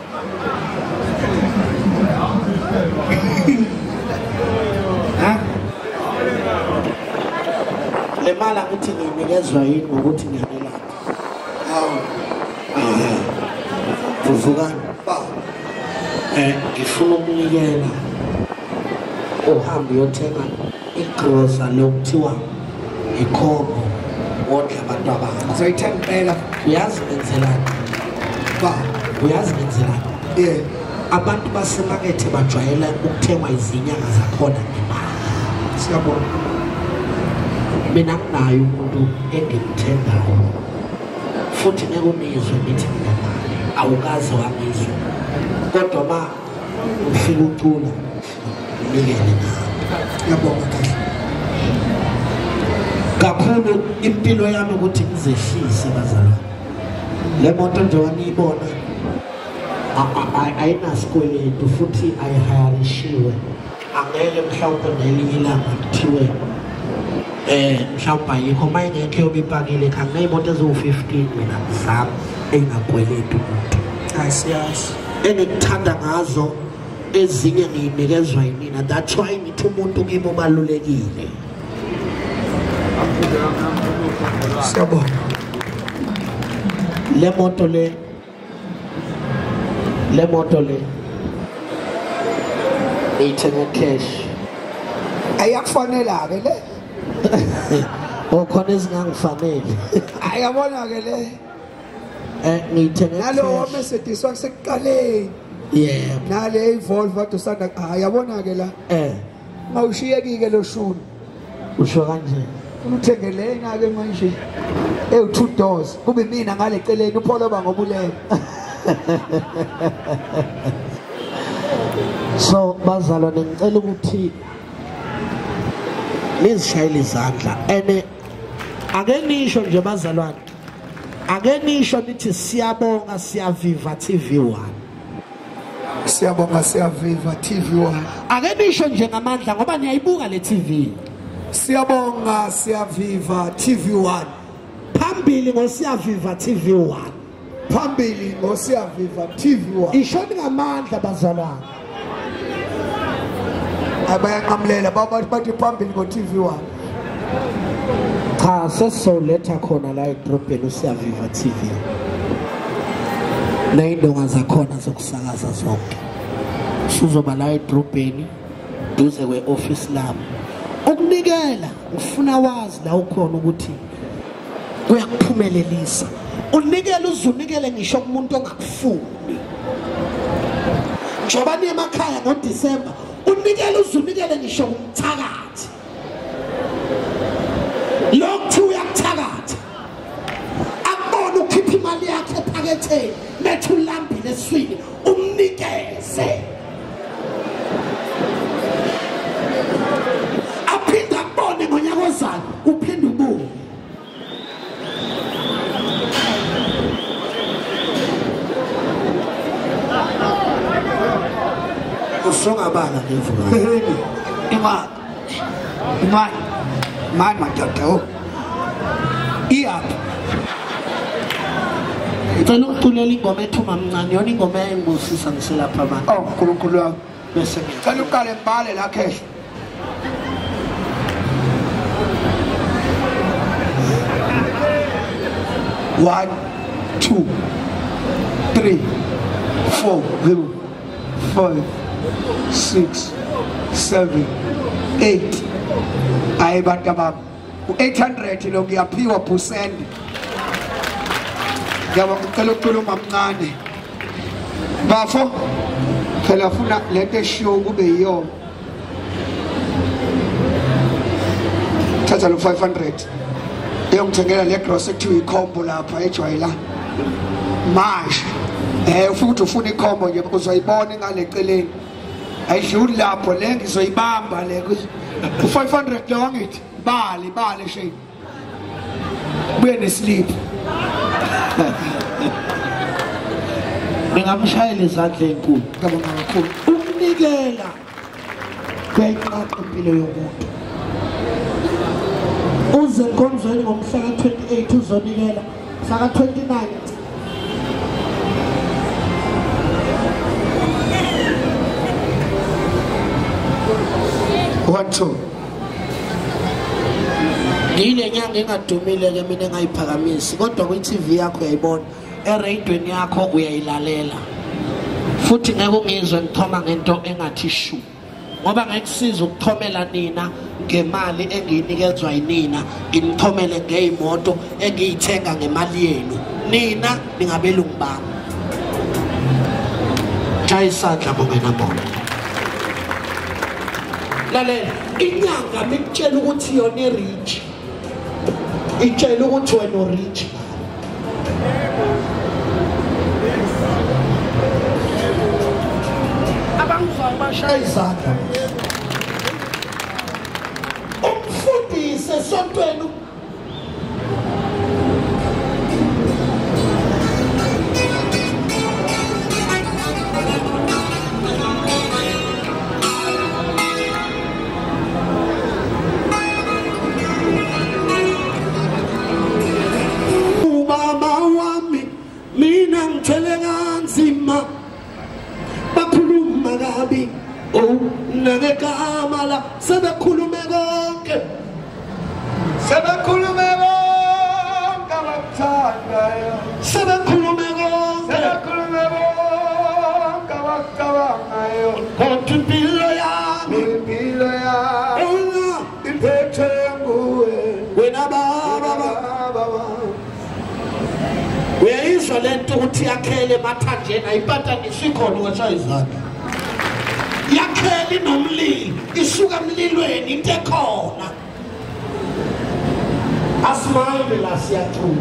le mali angithi nginikezwa yini ngokuthi ngiyanelapha uvukani ngifuna ukunikela uhambe uyothenga igrosa lokuthiwa ikhombo wodla abantu abakho uzoyithengela uyazi ngenzelani uyazi ngenzelani abantu basemakethe bajwayela ukuthengwa izinyanga zakhona ngemali siyabona mina nginayo umuntu engimthengayo futhi nekunizwe nithi ngemali awukazi wangizwa kodwa ma ufika ucula unikele ngiyabonga kakhulu impilo yami ukuthi ngizehlise bazalwane le moto nje waniyibona ayinasikweletu futhi ayihayarishiwe angeke mhlawumbe nelinye ilanga kuthiwe mhlawumbe ayikho uma ingekho yobe ipakile kangineyimoto eziwu-15 mina zami engakweletu umuntu siyazi engikuthanda ngazo ezinye ngiyinikezwa yimina that's why ngithi umuntu kimi ubalulekile siyabona le moto le ngiyithenge cash ayakufanela ke le okhona ezingangifanele ayabona ke le ngiyithenge nalo Mercedes wasekuqaleni yebo nale iVolvo adosanda ayabona ke la mawushiyekike lo shuni usho kanje uthengele ngake manje ewu2 doors kube mina ngale celeni upholo bangobulela so bazalwane ngicela ukuthi lizishayile izandla ene ake nisho nje bazalwane ake nisho nithi siyabonga siyaviva TV1 siyabonga siyaviva TV1 ake nisho nje ngamandla ngoba niyayibuka le TV siyabonga siyaviva TV1 phambili ngosiyaviva TV1 phambili ngosiyaviva TV1 ishoni ngamandla bazalwane abayanqamlela bathi phambili ngo-TV1 cha sesizoletha khona la edrobheni usiyaviva TV ney'ndonga zakhona zokusakaza zonke sizoba la edrobheni duze kwe-ofisi lami ukunikela ufuna wazi la ukhona ukuthi kuyakuphumelelisa unikele uzunikele ngisho kumuntu ongakufuni njengoba niye emakhaya ngoDisemba unikele uzunikele ngisho kumthakathi lokhu uyakuthakatha akubona ukhipha imali yakhe ephaketheni methu ulambile eswini umnikeze aphinda akubone ngonyaka ozayo uphinde ubuye usongabala ngevuka imani madoda iyapha ngicela ukuculela ingoma ethuma mncane yona ingoma eyayingibusisa ngiselapha abantu uNkulunkulu wami bese cela uqale mbale la khehla 1, 2, 3, 4, 5, 6, 7, 8. Hayi bantu bami, u-800 lo ngiyaphiwa percent. Ngicela ukukhuluma mncane. Bafo, phela funa lento eshiwo kube yiyona. Thatha lo 500. Eyongithengela le gross ekuthiwa ikhombo lapha ejwayela. Manje futhi ufuna ikhombo nje uzoyibona ngale eceleni. Ayidluli lapho le ngizoyibamba le u500 lo ngithi bali shey. Buye neslip. Ngingamshayela izandla ezinkulu ngabona kakhulu. Ukunikela kuyaqaqa impilo yomuntu. Uze enkonzweni ngomhla ka28 uzonikela, mhla ka29 1-2. Ngile nyanga engadumile ke mina engayiphakamisi, kodwa kwi-TV yakho uyayibona, eradweni yakho uyayilalela. Futhi ngeke ungizwe ngithoma ngento engathi shu. Ngoba ngekusiza ukuthomela nina ngemali engiyinikezwa yinina, inithomele ngeyimoto engiyithenga ngemali yenu. Nina ningabelungu bami. Jaya isandla bongena bona. Lalela, inyanga mikutshela ukuthi yona rich. Itshela ukuthi wena rich. Abangizwa bashaya izandla. Umfundisi esontweni Nagekamala sebekhulume konke abathandayo sebekhulume konke abacabangayo kodwa impilo yami iphethe nguwe wena baba uyayizwa lento ukuthi yakhele emathanjeni ayipatanisi khona ungashaya izandla. Yakheli nomlilo isuka emlilweni into ekhona. Asimame la siyacula.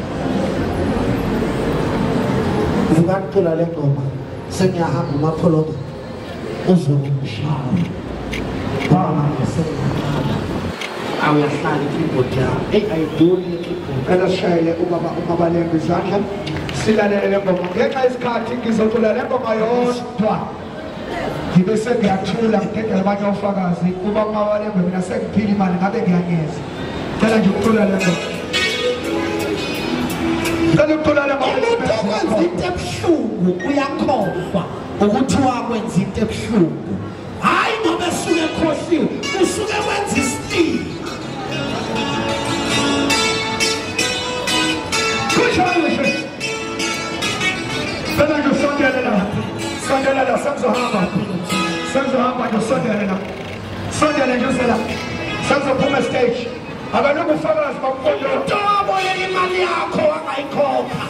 Ngicula le ngoma sengiyahamba umapholoka uzongishaya. Baba ngisekhaya. Awuyahlala ikeyboard yami. Ayiduli ikeyboard. Ela shayele ubaba lembe izandla. Silalele le ngoma. Ngenxa isikhathi ngizocula le ngoma yodwa. Ngibe sengiyathula ngidedela abanye ofakazi kuba kungabalembe mina sengiphila imali ngabe ngiyanyeza. Cela nje ukucula le ngoma. Cela ukucula le ngoma. Ukwenza into ebuhlungu uyakhohlwa ukuthi wakwenza into ebuhlungu. Hayi ngoba esuke ekhohliwe, usuke wenza isitili. Kushaywe. Cela nje usondele la. Sondela la senzohamba. Senzohamba nje sondela la. Sondela nje usela. Senzophuma stage. Abantu kufakazi bakuqonda uTobo imali yakho angayikhokha.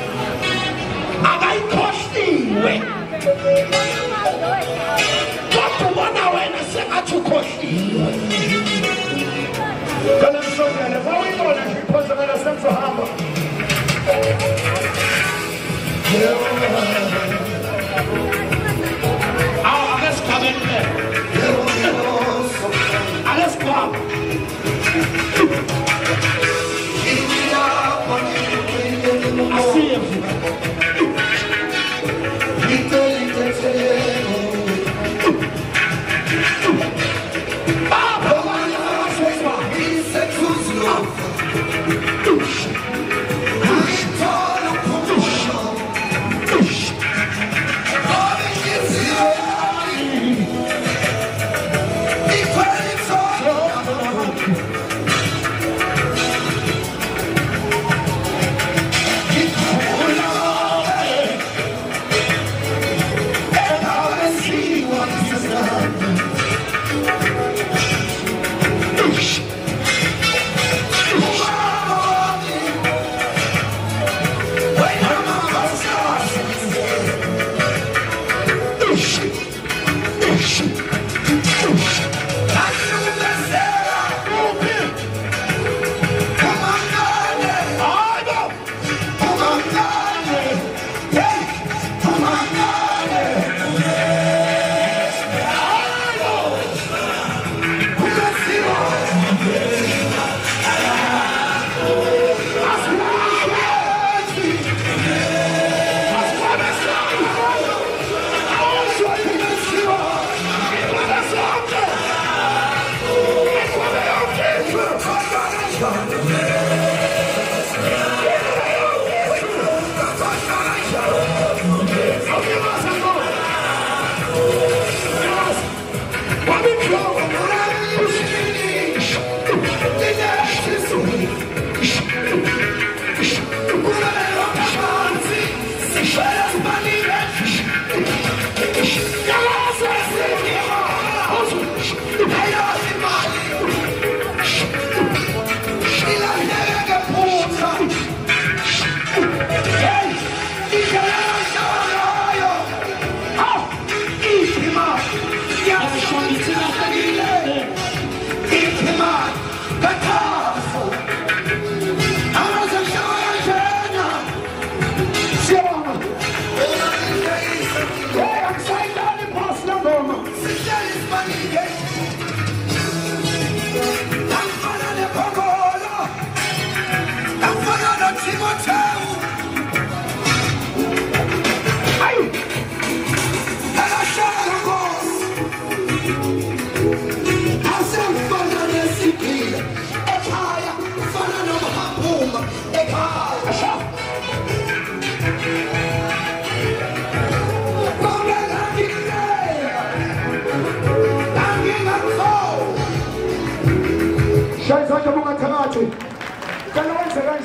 Akayikhohliwe. Kodwa ubona wena sengathi ukhohliwe. Kana sondela bawuyibona nje iphozela senzohamba. Let's come in there. Let's come. I see him.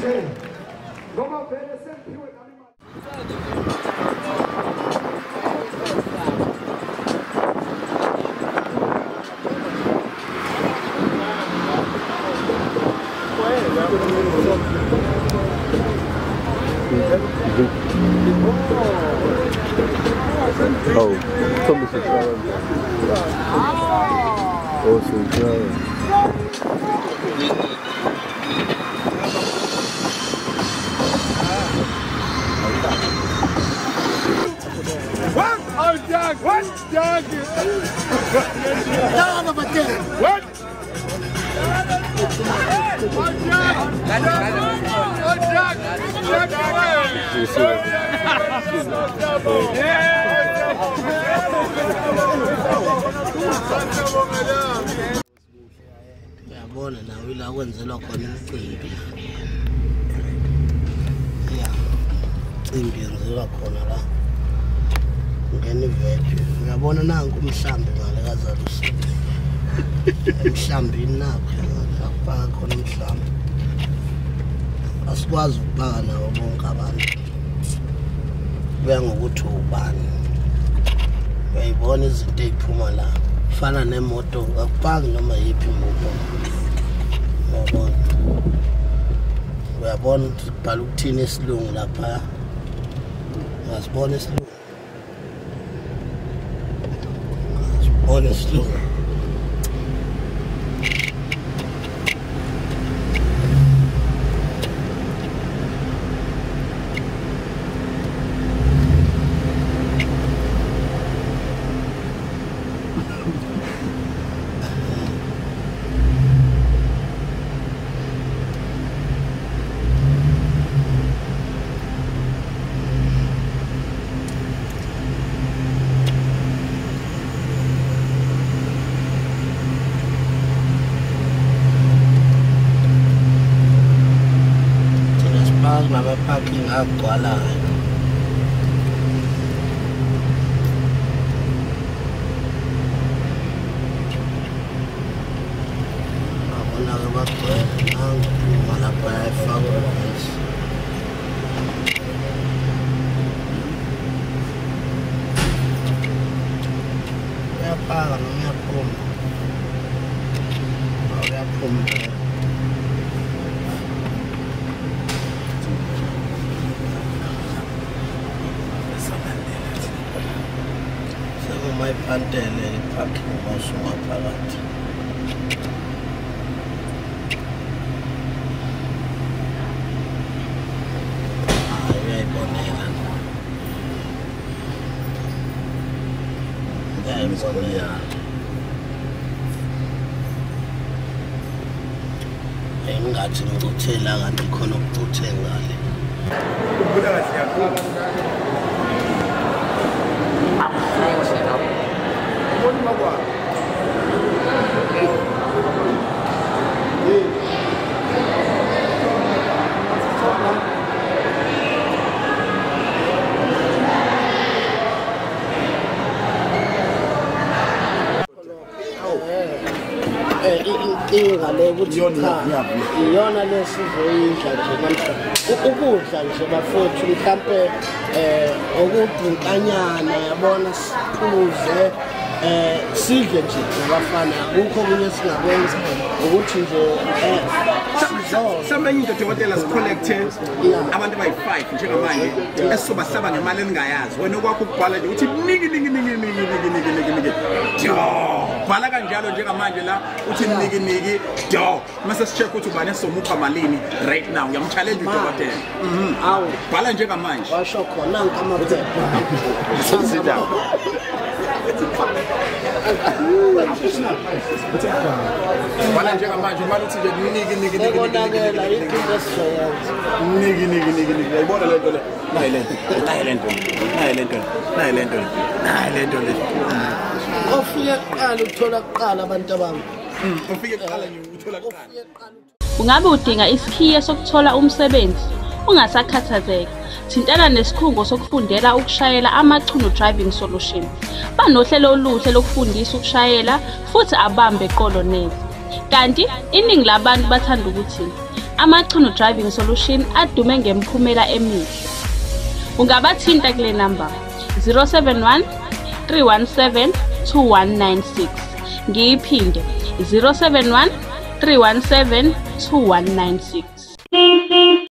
nje ngoba vele semphiwe nami Oh, somebody said oh, so What? Oh, Jack! What? Jack! What? Uyabona nawe la kwenzelwa khona imicimbi. Ya. Imicimbi yenziwa khona la. Ngene iveji. Uyabona nanku umhlambi ngale kazalusi. Emhlambini nakho akupaka khona umhlambi. Asikwazi ukubaka nawo bonke abantu. Kuya ngokuthi ubani. Uyayibona izinto eziphuma la. Fana nemoto akupaki noma yiphi imoto. Uyabona. Uyabona ukuthi kubhala ukuthini esilungu lapha. Uyasibona isilungu. Uyasibona isilungu. Parking agcwalayo. Abona ke bagcwele nangu lapha efakwa lesi. Uyapaka noma uyaphuma. Uyaphuma. My pantele parking masuma phakathi. Uyayibonela. Uyayibonela. Engathi ngikuthela kanti khona ukuthuthe ngale. Kubuka kahle kakhulu. Inkinga le ukuthi iyona lesizoyidla nje namhlanje ukudla nje bafowethu mhlambe okudrinkanyana yabona siphuze sidle nje nabafana akukho okunye singakwenza ukuthi nje Samanye into dokotela sicollecte abantu abayi5 njengamanje esizobahlaba ngemali eningayazi wena okwakho ukubhala nje uthi niki bhala kanjalo njengamanje la uthi niki do mase sicheck ukuthi ubani esomupha malini right now ngiyamchallenge udokotela awu bhala njengamanje washo khona ngamaphepha Sit down. bhala njengamanje manje uthi nje niki konakela izinto esizoyenza niki yayibona lento le nayi lento le ofike kuqala ukuthola kuqala abantu abami ufike kuqala nje uthola kuqala Ungabe udinga isikhiye sokuthola umsebenzi? Ungasakhathazeki. Thintana nesikhungo sokufundela ukushayela amaculo driving solution. Banohlelo oluhle lokufundisa ukushayela futhi abambe eqolo nezi. Kanti iningi labantu bathanda ukuthi Amacuno Driving Solution adume ngemphumela emihle. Ungabathinta kule number 071 317 2196. Ngiyiphinde 071 317 2196.